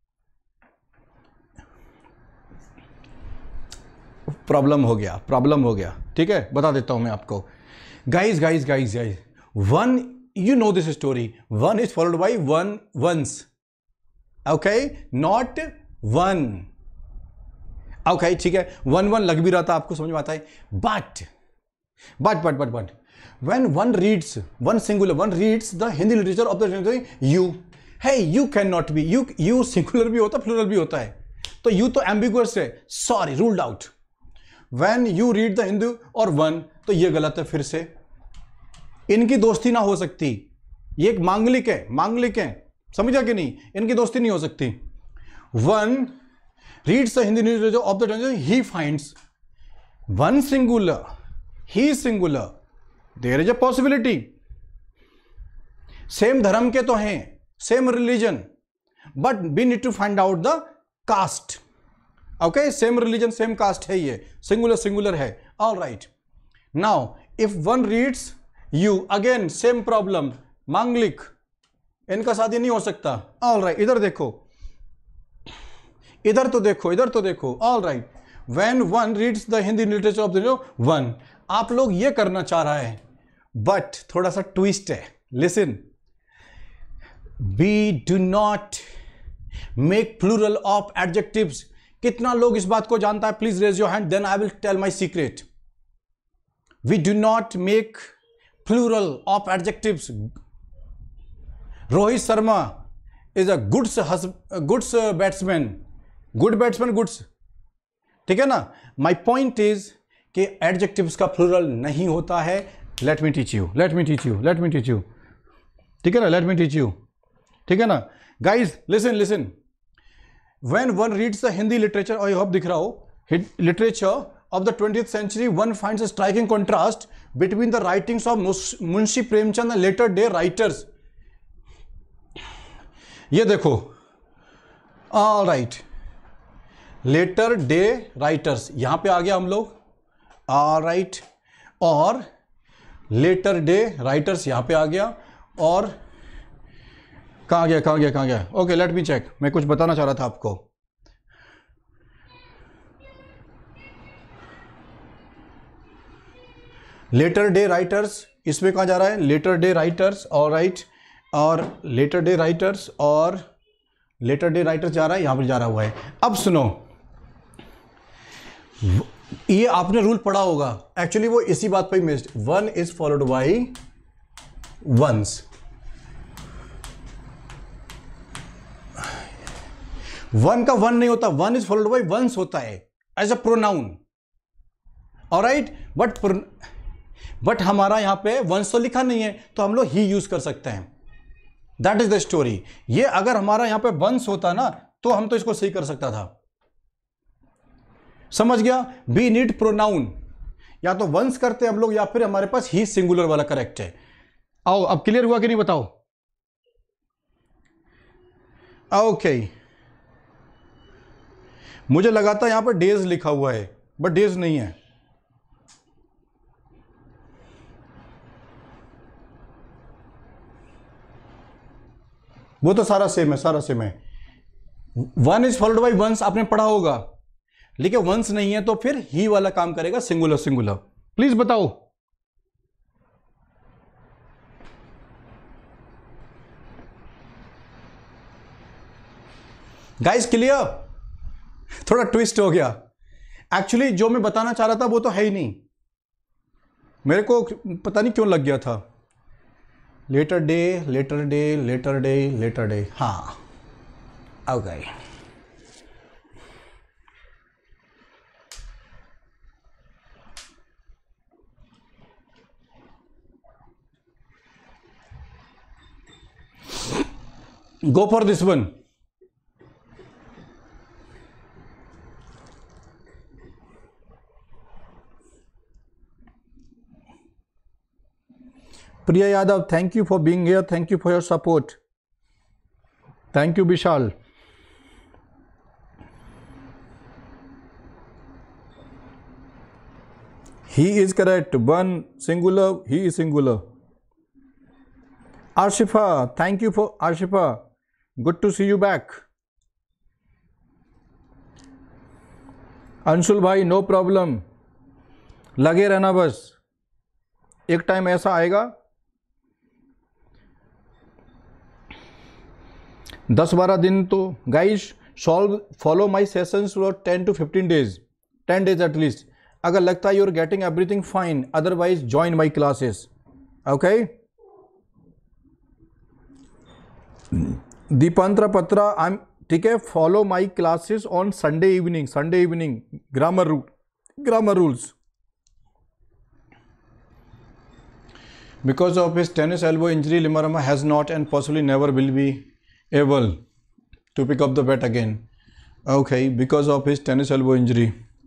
Speaker 1: Problem हो गया, problem हो गया. ठीक है? बता देता हूँ मैं आपको. Guys, guys, guys, guys. One, you know this story. One is followed by one once. Okay? Not one. Okay, ठीक है. One one लग भी रहा था, आपको समझ में आता है. But, but, but, but, but, when one reads, one singular, one reads the Hindi literature of the you. Hey, you cannot be. You, you singular भी होता, plural भी होता है. तो you तो ambiguous है. Sorry, ruled out. When you read the Hindu or one, तो ये गलत है फिर से. इनकी दोस्ती ना हो सकती. ये एक मांगलिक है, मांगलिक है. समझा कि नहीं? इनकी दोस्ती नहीं हो सकती. One reads the Hindi literature of the translation, he finds one singular, he is singular. There is a possibility. Same धर्म के तो हैं, same religion, but we need to find out the caste. Okay, same religion, same caste है ये. Singular, singular है. All right. Now, if one reads you, again same problem. मांगलिक, इनका शादी नहीं हो सकता. All right. इधर देखो, इधर तो देखो, इधर तो देखो. All right. When one reads the Hindi literature of the one, आप लोग ये करना चाह रहा है, but थोड़ा सा twist है. Listen. We do not make plural of adjectives. कितना लोग इस बात को जानता है? Please raise your hand, then I will tell my secret. We do not make plural of adjectives. Rohit Sharma is a goods goods batsman, good batsman, goods, ठीक है ना। माई पॉइंट इज कि एडजेक्टिव्स का प्लूरल नहीं होता है। Let me teach you, let me teach you, let me teach you, ठीक है ना, लेट मी टीच यू, ठीक है ना। Guys listen listen, when one reads the Hindi literature, और होप दिख रहा हो, literature of the twentieth century, one finds a striking contrast between the writings of Munshi Premchand and later day writers. ये देखो, all right, later day writers, यहां पे आ गया हम लोग, all right, और later day writers यहां पे आ गया, और कहां गया कहां गया कहां गया ओके, लेट मी चेक। मैं कुछ बताना चाह रहा था आपको। लेटर डे राइटर्स, इसमें कहाँ जा रहा है? लेटर डे राइटर्स, और राइट, और लेटर डे राइटर्स, और लेटर डे राइटर्स जा रहा है, यहां पर जा रहा हुआ है। अब सुनो, ये आपने रूल पढ़ा होगा, एक्चुअली वो इसी बात पे missed. One is followed by ones. One का वन नहीं होता, one is followed by ones होता है as a pronoun, alright. But but हमारा यहां पे वंस तो लिखा नहीं है, तो हम लोग ही यूज कर सकते हैं। That is the story. ये अगर हमारा यहां पे वंस होता ना, तो हम तो इसको सही कर सकता था। समझ गया? बी नीड प्रोनाउन, या तो वंस करते हम लोग, या फिर हमारे पास ही सिंगुलर वाला करेक्ट है। आओ, अब क्लियर हुआ कि नहीं बताओ? ओके, मुझे लगा था यहां पर डेज लिखा हुआ है, बट डेज नहीं है। वो तो सारा सेम है, सारा सेम है। One is followed by ones आपने पढ़ा होगा, लेकिन वंस नहीं है तो फिर ही वाला काम करेगा, सिंगुलर सिंगुलर। प्लीज बताओ। Guys clear? थोड़ा ट्विस्ट हो गया। एक्चुअली जो मैं बताना चाह रहा था वो तो है ही नहीं, मेरे को पता नहीं क्यों लग गया था। Latter day, latter day, latter day, latter day, हाँ okay. Go for this one. Priya Yadav, thank you for being here. Thank you for your support. Thank you, Vishal. He is correct. One singular, he is singular. Arshifa, thank you for Arshifa. Good to see you back. Anshul भाई, no problem. लगे रहना बस, एक time ऐसा आएगा दस बारह दिन तो। Guys solve follow my sessions for ten to fifteen days, ten days at least. अगर लगता है you are getting everything fine, otherwise join my classes, okay. Dipantar Patra, I am, ठीक है, follow my classes on Sunday evening, Sunday evening, grammar rule, grammar rules. Because of his tennis elbow injury, Limarama has not and possibly never will be able to pick up the bat again. Okay, because of his tennis elbow injury.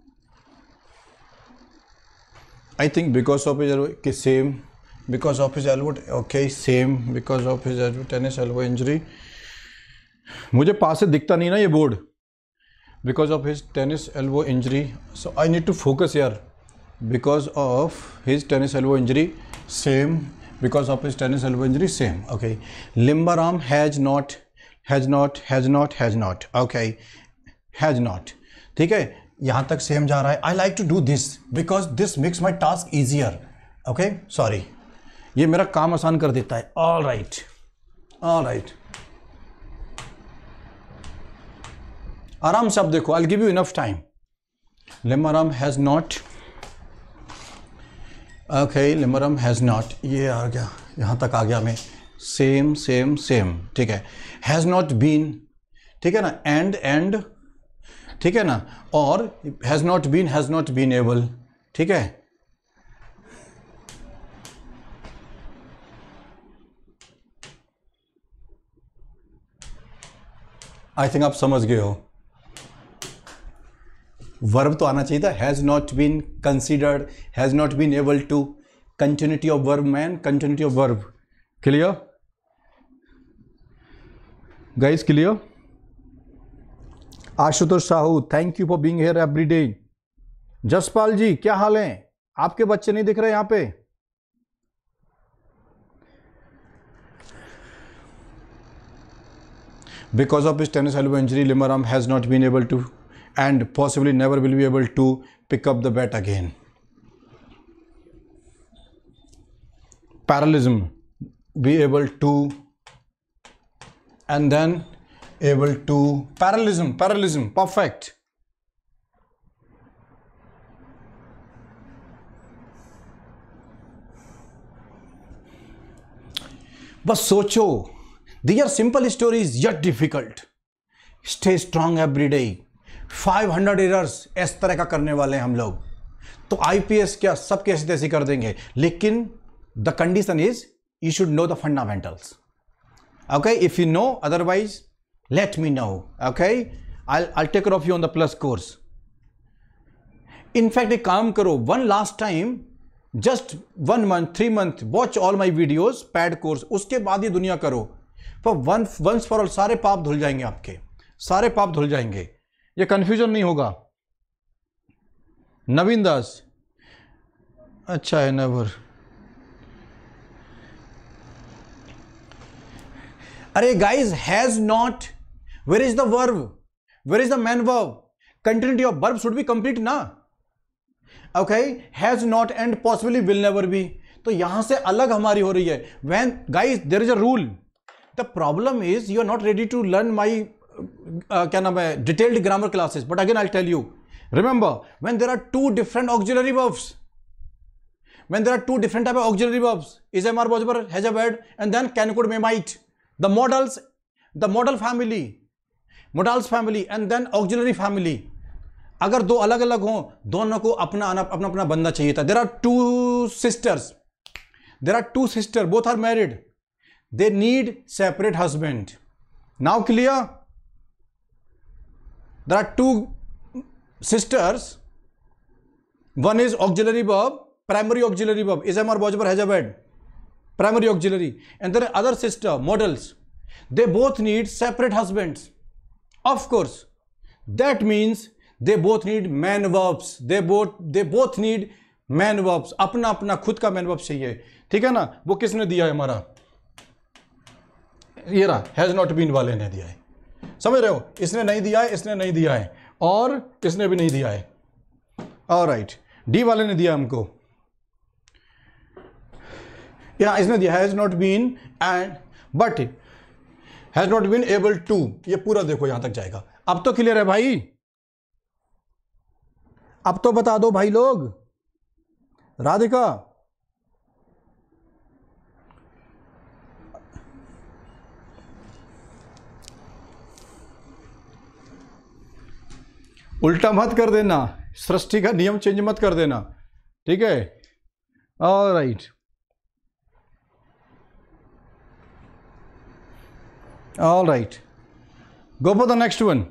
Speaker 1: I think because of his elbow, okay, same. Because of his elbow, okay, same. Because of his elbow, tennis elbow injury. मुझे पास से दिखता नहीं ना ये board. Because of his tennis elbow injury, so I need to focus here. Because of his tennis elbow injury, same. Because of his tennis elbow injury, same. Okay. Limbaram has not, has not, has not, has not. Okay. Has not. ठीक है, यहाँ तक same जा रहा है. I like to do this because this makes my task easier. Okay. Sorry. ये मेरा काम आसान कर देता है. All right. All right. आराम से आप देखो, I will give you enough time. Limram has not, okay, Limram has not, ये आ गया, यहाँ तक आ गया मैं. सेम सेम सेम, ठीक है. हैज नॉट बीन, ठीक है ना. एंड एंड, ठीक है ना. और has not been, has not been able, ठीक है. आई थिंक आप समझ गए हो. वर्ब तो आना चाहिए था. Has not been considered, has not been able to. Continuity of verb man, continuity of verb. Clear guys, clear. Ashutosh Sahu, thank you for being here every day. Jaspal ji, क्या हाल है? आपके बच्चे नहीं दिख रहे यहां पे. Because of his tennis elbow injury, Limaram has not been able to and possibly never will be able to pick up the bat again. Parallelism, be able to, and then able to, parallelism, parallelism, perfect. बस सोचो. These are simple stories yet difficult. Stay strong every day. five hundred errors इस तरह का करने वाले हैं हम लोग. तो आईपीएस क्या सब कैसे तैसे कर देंगे, लेकिन the condition is you should know the fundamentals. Okay, if you know, otherwise let me know. Okay, I'll I'll take care of you on the plus course. In fact, एक काम करो, one last time, just one month, three month, watch all my videos, pad course. उसके बाद ये दुनिया करो. पर one once for all सारे पाप धुल जाएंगे आपके, सारे पाप धुल जाएंगे. ये कंफ्यूजन नहीं होगा. नवीन दास, अच्छा है. नेवर. अरे guys, has not, where is the verb, where is the main verb. Continuity of verb should be complete ना. Okay, has not and possibly will never be. तो यहां से अलग हमारी हो रही है. When guys there is a rule. The problem is you are not ready to learn my uh, क्या नाम है, detailed grammar classes. But again I'll tell you, remember, when there are two different auxiliary verbs, when there are two different type of auxiliary verbs, is, am, are, was, were, has, have, had, and then can, could, may, might, the modals, the modal family, modals family, and then auxiliary family. अगर दो अलग अलग हों, दोनों को अपना अपना अपना बंदा चाहिए था. There are two sisters, there are two sisters, both are married. They need separate husband. Now clear? There are two sisters. One is auxiliary verb, primary auxiliary verb, is, am, are, was, were, has, have, had, primary auxiliary. And then other sister, modals. They both need separate husbands. Of course, that means they both need man verbs. They both they both need man verbs. अपना अपना खुद का man verb चाहिए. ठीक है ना. वो किसने दिया है हमारा, ये रहा, हैज नॉट बीन वाले ने दिया है. समझ रहे हो, इसने नहीं दिया है, इसने नहीं दिया है, और इसने भी नहीं दिया है. ऑलराइट, डी वाले ने दिया हमको. या इसने दिया has not been and but has not been able to. ये पूरा देखो यहां तक जाएगा. अब तो क्लियर है भाई, अब तो बता दो भाई लोग. राधिका, उल्टा मत कर देना, सृष्टि का नियम चेंज मत कर देना. ठीक है. Alright, alright, go for the next one.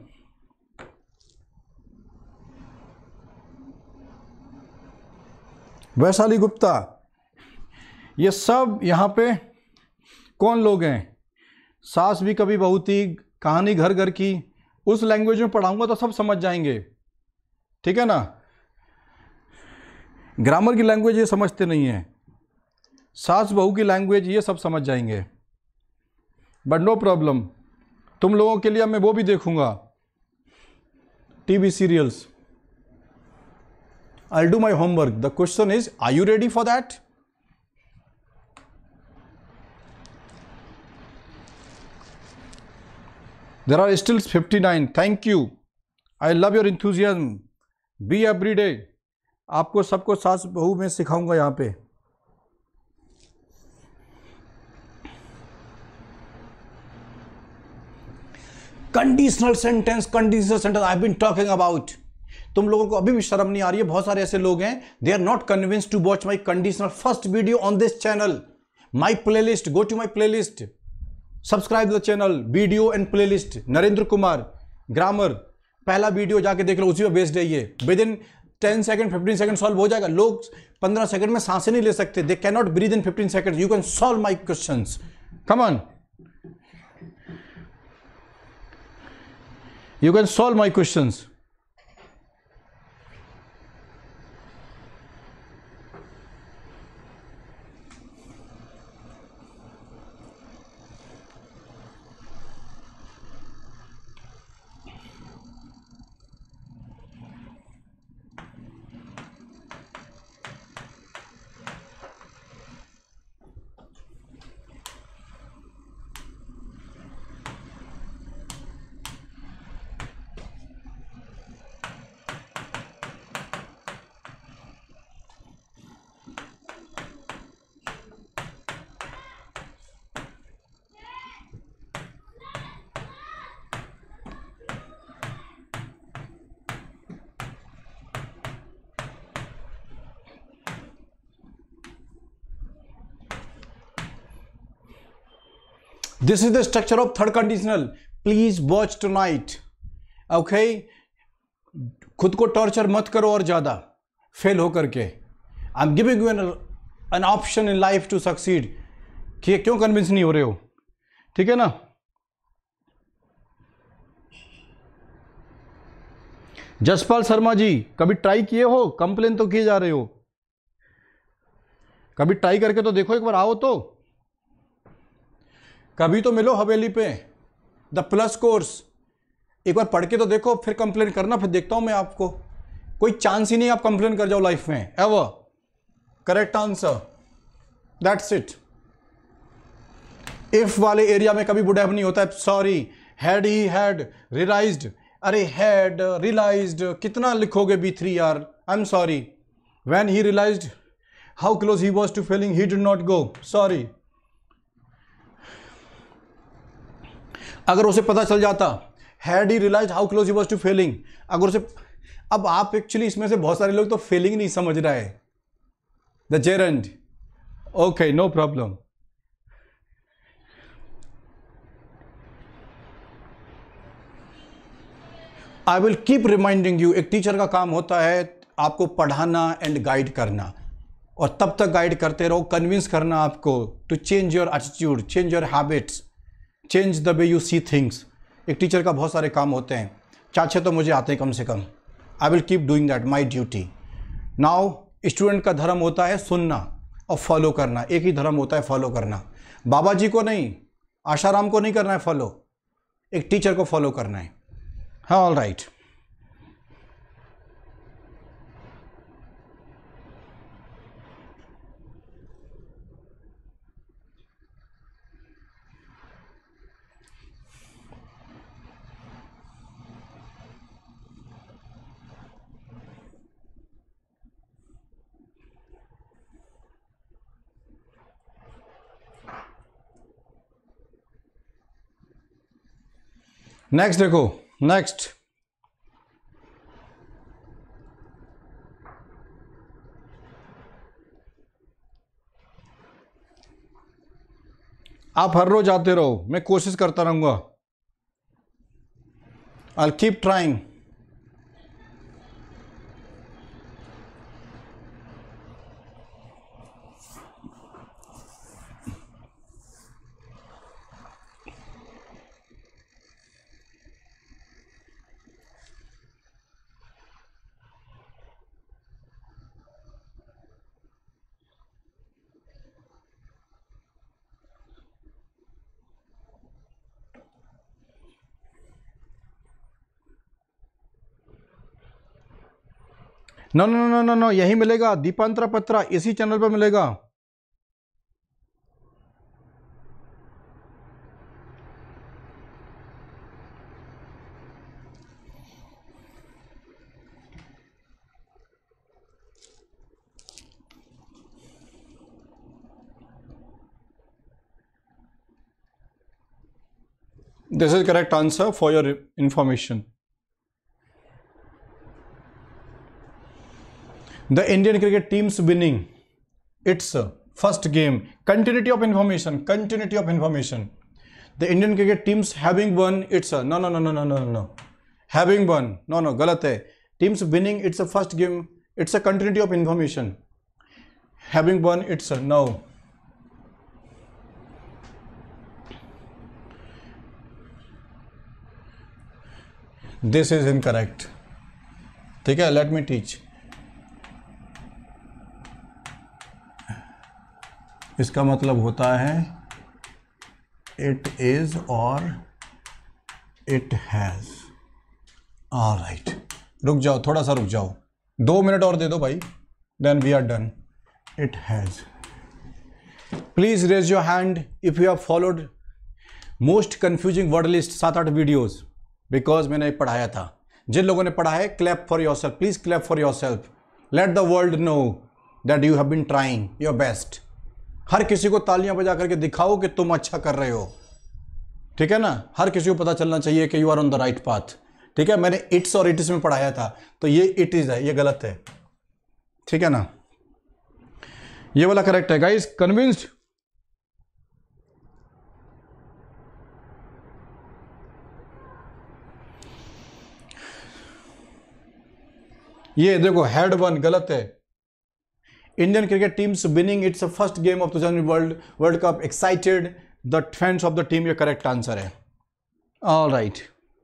Speaker 1: Vaishali Gupta, ये सब यहां पे कौन लोग हैं? सास भी कभी बहू थी, कहानी घर घर की. उस लैंग्वेज में पढ़ाऊंगा तो सब समझ जाएंगे. ठीक है ना. ग्रामर की लैंग्वेज ये समझते नहीं है, सास बहू की लैंग्वेज ये सब समझ जाएंगे. बट नो प्रॉब्लम, तुम लोगों के लिए मैं वो भी देखूंगा, TV serials. I'll do my homework. The question is, are you ready for that? There are still fifty-nine. Thank you. I love your enthusiasm, be every day. आपको सबको सास बहू में सिखाऊंगा यहाँ पे। Conditional sentence, conditional sentence I have been talking about. तुम लोगों को अभी भी शर्म नहीं आ रही है? बहुत सारे ऐसे लोग हैं, they are not convinced to watch my conditional first video on this channel, my playlist. Go to my playlist, subscribe the channel, video and playlist, Narendra Kumar grammar. पहला वीडियो जाके देख लो, उसी में बेस्ड है ये। Within ten second fifteen second solve हो जाएगा। लोग पंद्रह सेकंड में सांसें नहीं ले सकते, they can not breathe in fifteen second. You can solve my questions, come on, you can solve my questions. This is the structure of third conditional. Please watch tonight. Okay? खुद को torture मत करो और ज्यादा fail हो करके। I am giving you an an option in life to succeed. कि क्यों कन्विंस नहीं हो रहे हो? ठीक है ना? जसपाल शर्मा जी, कभी ट्राई किए हो? कंप्लेन तो किए जा रहे हो, कभी ट्राई करके तो देखो, एक बार आओ तो, कभी तो मिलो हवेली पे, द प्लस कोर्स। एक बार पढ़ के तो देखो, फिर कंप्लेन करना, फिर देखता हूं मैं आपको। कोई चांस ही नहीं आप कंप्लेन कर जाओ लाइफ में, ever. Correct answer, that's it. If वाले एरिया में कभी वुड हैव नहीं होता है। Sorry, had he had realised, अरे हैड रियलाइज्ड कितना लिखोगे बी थ्री यार। I am sorry. When he realised how close he was to failing, he did not go. Sorry. अगर उसे पता चल जाता, had he realise how close he was to failing, अगर उसे, अब आप एक्चुअली इसमें से बहुत सारे लोग तो फेलिंग नहीं समझ रहा है, the gerund. Okay, no problem. I will keep reminding you. एक टीचर का काम होता है आपको पढ़ाना एंड गाइड करना, और तब तक गाइड करते रहो, कन्विंस करना आपको to change your attitude, change your habits, change the way you see things. एक टीचर का बहुत सारे काम होते हैं, चार छः तो मुझे आते हैं कम से कम। I will keep doing that, my duty. Now student का धर्म होता है सुनना और फॉलो करना। एक ही धर्म होता है, फॉलो करना। बाबा जी को नहीं, आशाराम को नहीं करना है फॉलो, एक टीचर को फॉलो करना है। हाँ, ऑल राइट। नेक्स्ट देखो, नेक्स्ट आप हर रोज आते रहो, मैं कोशिश करता रहूंगा। I keep trying. No no no no no, यही मिलेगा, दीपांतरा पत्रा, इसी चैनल पर मिलेगा। This is correct answer for your information. The Indian cricket team's winning its first game. Continuity of information. Continuity of information. The Indian cricket teams having won its no no no no no no no having won no no गलत है. Teams winning its first game. It's a continuity of information. Having won its no. This is incorrect. ठीक है, let me teach. इसका मतलब होता है it is or it has. All right. रुक जाओ, थोड़ा सा रुक जाओ, दो मिनट और दे दो भाई. Then we are done. It has. Please raise your hand if you have followed most confusing word list सात आठ वीडियोस, बिकॉज मैंने पढ़ाया था. जिन लोगों ने पढ़ा है, clap for yourself. Please clap for yourself. Let the world know that you have been trying your best. हर किसी को तालियां बजा करके दिखाओ कि तुम अच्छा कर रहे हो. ठीक है ना, हर किसी को पता चलना चाहिए कि you are on the right path. ठीक है, मैंने इट्स और इट इज में पढ़ाया था, तो ये इट इज है, ये गलत है. ठीक है ना, ये वाला करेक्ट है. Guys convinced? ये देखो, हेड वन गलत है. Indian cricket teams winning its first game of twenty world world cup excited the fans of the team. ये करेक्ट आंसर है. ऑल राइट,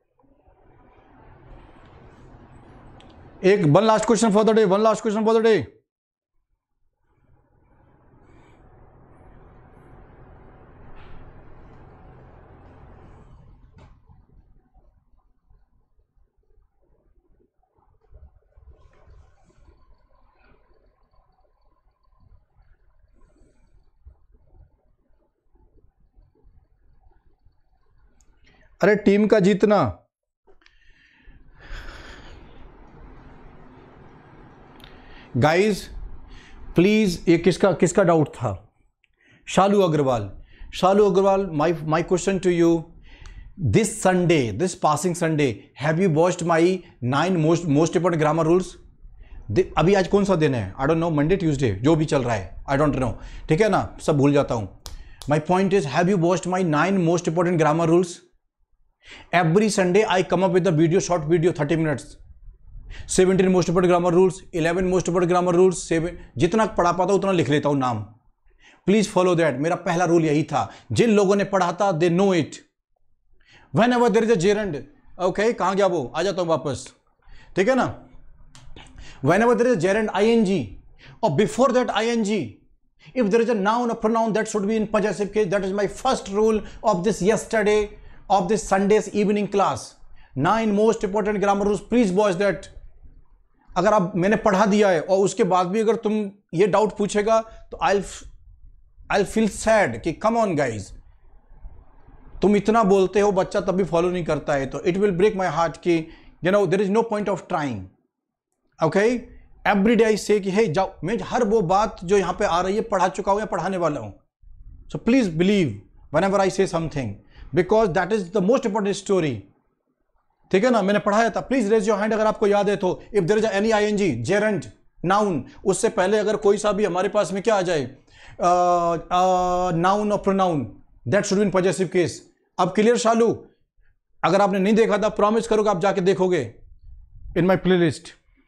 Speaker 1: एक one last question for the day. One last question for the day. अरे team का जीतना. Guys please, ये किसका किसका doubt था? Shalu Agarwal. Shalu Agarwal, my my question to you, this Sunday, this passing Sunday, have you watched my nine most most important grammar rules? अभी आज कौन सा दिन है? I don't know, Monday Tuesday जो भी चल रहा है, आई डोंट नो. ठीक है ना, सब भूल जाता हूं. My point is, have you watched my nine most important grammar rules? Every Sunday I come up with a video, short video, thirty minutes. seventeen most important grammar rules, eleven most important grammar rules, seven, जितना पढ़ा पाता हूं उतना लिख लेता हूं नाम. Please follow that. मेरा पहला रूल यही था. जिन लोगों ने पढ़ा था they know it. Whenever there is a gerund, okay, कहां गया वो? आ जाता हूं वापस. ठीक है ना, whenever there is a gerund ing or before that ing, if there is a noun or pronoun, that should be in possessive case. That is my first rule of this yesterday of this Sunday's evening class. Nine most important grammar rules. Please watch that. अगर आप, मैंने पढ़ा दिया है और उसके बाद भी अगर तुम ये डाउट पूछेगा तो I'll I'll feel sad कि come on guys, तुम इतना बोलते हो, बच्चा तब भी फॉलो नहीं करता है, तो it will break my heart कि you know there is no point of trying. Okay, every day I say कि hey जाओ, मैं हर वो बात जो यहाँ पे आ रही है पढ़ा चुका हूँ या पढ़ाने वाला हूँ. So please believe whenever I say something, because that is the most important story. ठीक है ना, मैंने पढ़ाया था. प्लीज रेज योर हैंड अगर आपको याद है तो. If there is any ING, gerund, noun, उससे पहले अगर कोई सा भी हमारे पास में क्या आ जाए, नाउन और pronoun, that should be in possessive case. अब क्लियर शालू? अगर आपने नहीं देखा था, प्रॉमिस करोगे आप जाके देखोगे in my play list.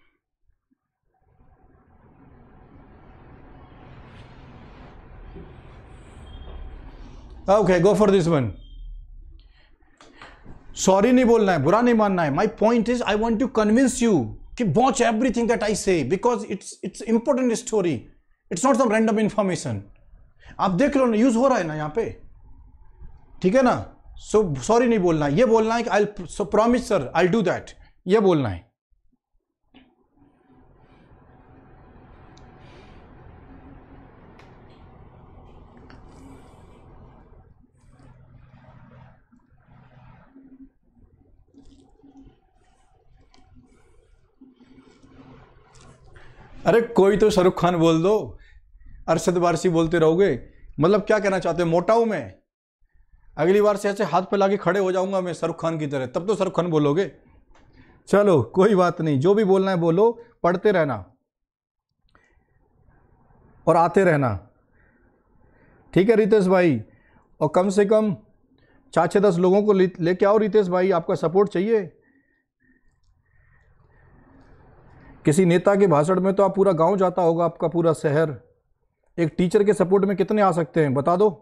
Speaker 1: Okay, go for this one. Sorry नहीं बोलना है, बुरा नहीं मानना है. My point is, I want to convince you कि watch everything that I say, because it's it's important story. It's not some random information. आप देख लो ना, यूज हो रहा है ना यहाँ पे. ठीक है ना, सो सॉरी नहीं बोलना है, ये बोलना है कि I so promise sir I do that, ये बोलना है. अरे कोई तो शाहरुख खान बोल दो, अरशद वारसी बोलते रहोगे. मतलब क्या कहना चाहते हो, मोटा हूं मैं? अगली बार से ऐसे हाथ फैला के खड़े हो जाऊंगा मैं शाहरुख खान की तरह, तब तो शाहरुख खान बोलोगे। चलो कोई बात नहीं, जो भी बोलना है बोलो, पढ़ते रहना और आते रहना, ठीक है रितेश भाई। और कम से कम चार छः दस लोगों को लेके आओ रितेश भाई, आपका सपोर्ट चाहिए। किसी नेता के भाषण में तो आप पूरा गांव जाता होगा, आपका पूरा शहर। एक टीचर के सपोर्ट में कितने आ सकते हैं बता दो।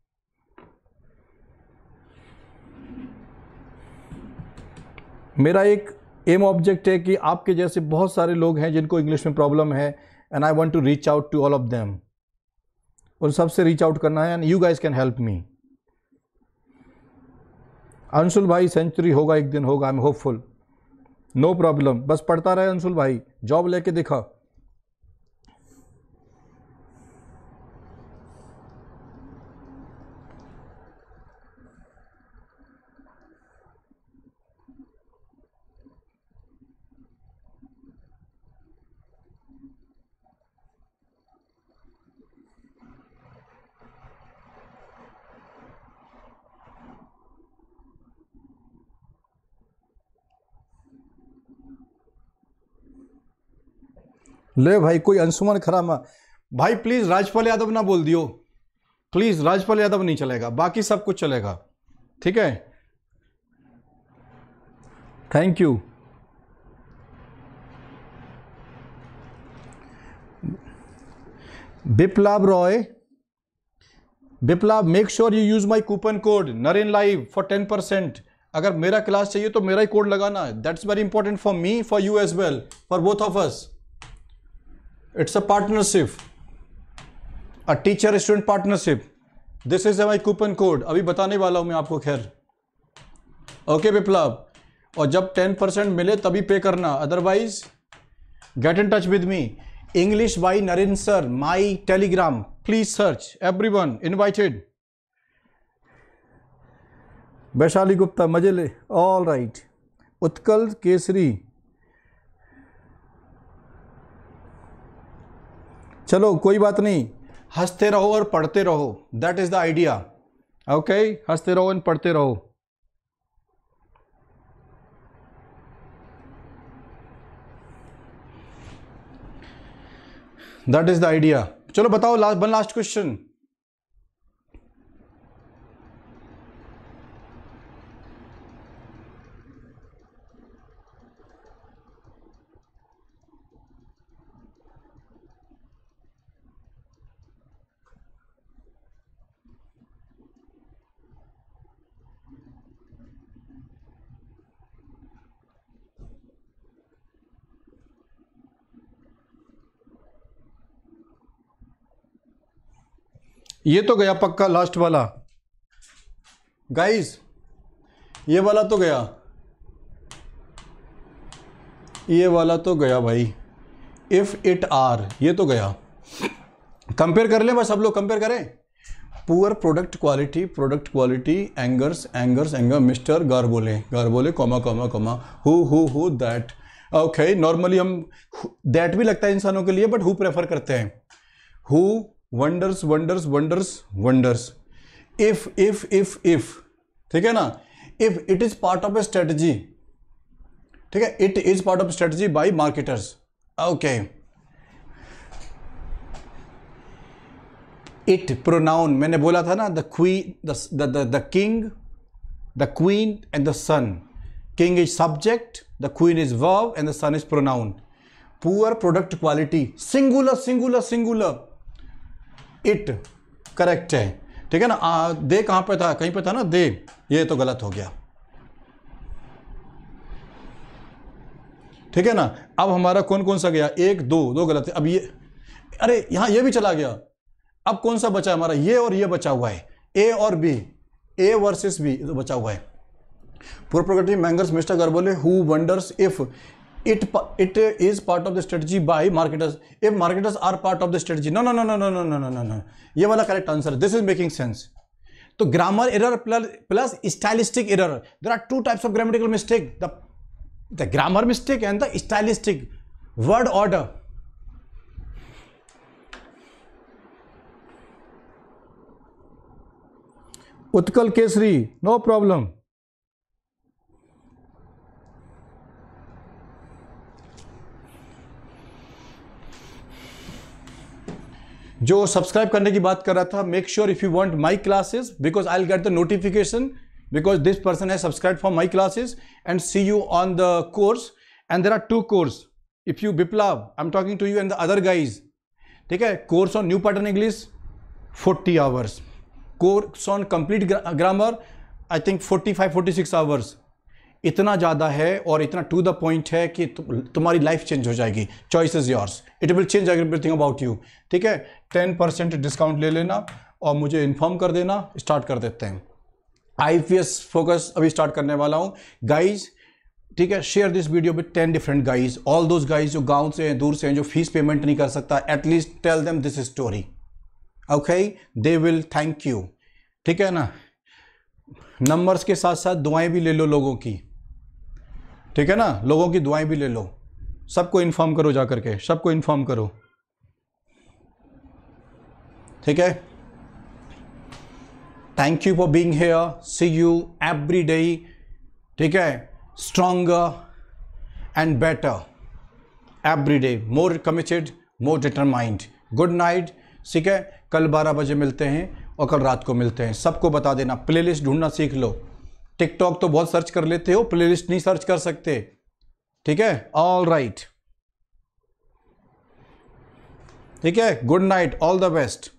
Speaker 1: मेरा एक एम ऑब्जेक्ट है कि आपके जैसे बहुत सारे लोग हैं जिनको इंग्लिश में प्रॉब्लम है, and I want to reach out to all of them. उन सबसे रीच आउट करना है, and you guys can help me. Anshul भाई सेंचुरी होगा एक दिन, होगा, I am hopeful, no problem. बस पढ़ता रहे अंशुल भाई, जॉब लेके दिखा। ले भाई, कोई अंशुमन खरामा भाई, प्लीज राजपाल यादव ना बोल दियो, प्लीज राजपाल यादव नहीं चलेगा, बाकी सब कुछ चलेगा, ठीक है। Thank you. Biplab Roy, Biplab make sure you use my coupon code Naren live for ten percent. अगर मेरा क्लास चाहिए तो मेरा ही कोड लगाना, that's very important for me, for you as well, for both of us. It's a partnership, a teacher student partnership. This is my coupon code. अभी बताने वाला हूँ मैं आपको, खैर। ओके विप्लव, और जब टेन परसेंट मिले तभी पे करना, otherwise get in touch with me. English by Naren sir, my Telegram, please search, everyone invited. Vaishali Gupta, मजे ले, ऑल राइट। उत्कल केसरी, चलो कोई बात नहीं, हंसते रहो और पढ़ते रहो, that is the idea. Okay, हंसते रहो और पढ़ते रहो। That is the idea. चलो बताओ, लास्ट वन लास्ट क्वेश्चन। ये तो गया पक्का, लास्ट वाला गाइस, ये वाला तो गया, ये वाला तो गया भाई। इफ इट आर, ये तो गया। कंपेयर कर लें बस, सब लोग कंपेयर करें। Poor product quality, product quality, angers angers anger, mister Garbole Garbole, comma comma comma, who who who that. Okay, normally हम दैट भी लगता है इंसानों के लिए, बट हु प्रेफर करते हैं। Who, wonders wonders wonders wonders. If if if if, ठीक है ना, if it is part of a strategy, ठीक है, it is part of strategy by marketers. Okay, it pronoun, मैंने बोला था ना, the queen, the the king, the queen and the son. King is subject, the queen is verb and the son is pronoun. Poor product quality, singular singular singular, it correct है, ठीक है ना। आ, दे कहां पे था, कहीं पे था ना दे, ये तो गलत हो गया, ठीक है ना। अब हमारा कौन कौन सा गया, एक दो, दो गलत है। अब ये, अरे यहां ये भी चला गया। अब कौन सा बचा है हमारा, ये और ये बचा हुआ है, ए और बी, ए वर्सेस बी तो बचा हुआ है। पूरा productive mangers, mister Garbole, who wonders if It, it is part of the strategy by marketers. If marketers are part of the strategy, no, no, no, no, no, no, no, no, no, no. ये वाला correct answer. This is making sense. तो grammar error plus plus stylistic error. There are two types of grammatical mistake. The the grammar mistake and the stylistic word order. Utkal Kesari, no problem. जो subscribe करने की बात कर रहा था, make sure if you want my classes, because I will get the notification because this person has subscribed for my classes, and see you on the course. And there are two course. If you Biplav, I'm talking to you and the other guys. ठीक है, course on new pattern English forty hours, course on complete grammar I think forty-five forty-six hours. इतना ज़्यादा है और इतना to the point है कि तुम्हारी लाइफ चेंज हो जाएगी। Choice is yours, it will change everything about you. ठीक है, टेन परसेंट डिस्काउंट ले लेना और मुझे इन्फॉर्म कर देना, स्टार्ट कर देते हैं। आई पी एस फोकस अभी स्टार्ट करने वाला हूँ गाइज। ठीक है, share this video with ten different guys, all those guys जो गांव से हैं, दूर से हैं, जो फीस पेमेंट नहीं कर सकता, at least tell them this story, okay, they will thank you. ठीक है ना, नंबर्स के साथ साथ दुआएं भी ले लो लोगों की। ठीक है ना, लोगों की दुआएं भी ले लो, सबको इन्फॉर्म करो, जा करके सबको इन्फॉर्म करो। ठीक है, thank you for being here, see you every day. ठीक है, stronger and better every day, more committed, more determined. Good night. ठीक है, कल बारह बजे मिलते हैं और कल रात को मिलते हैं। सबको बता देना, प्लेलिस्ट ढूंढना सीख लो। टिकटॉक तो बहुत सर्च कर लेते हो, प्लेलिस्ट नहीं सर्च कर सकते। ठीक है, ऑल राइट। ठीक है, good night, all the best.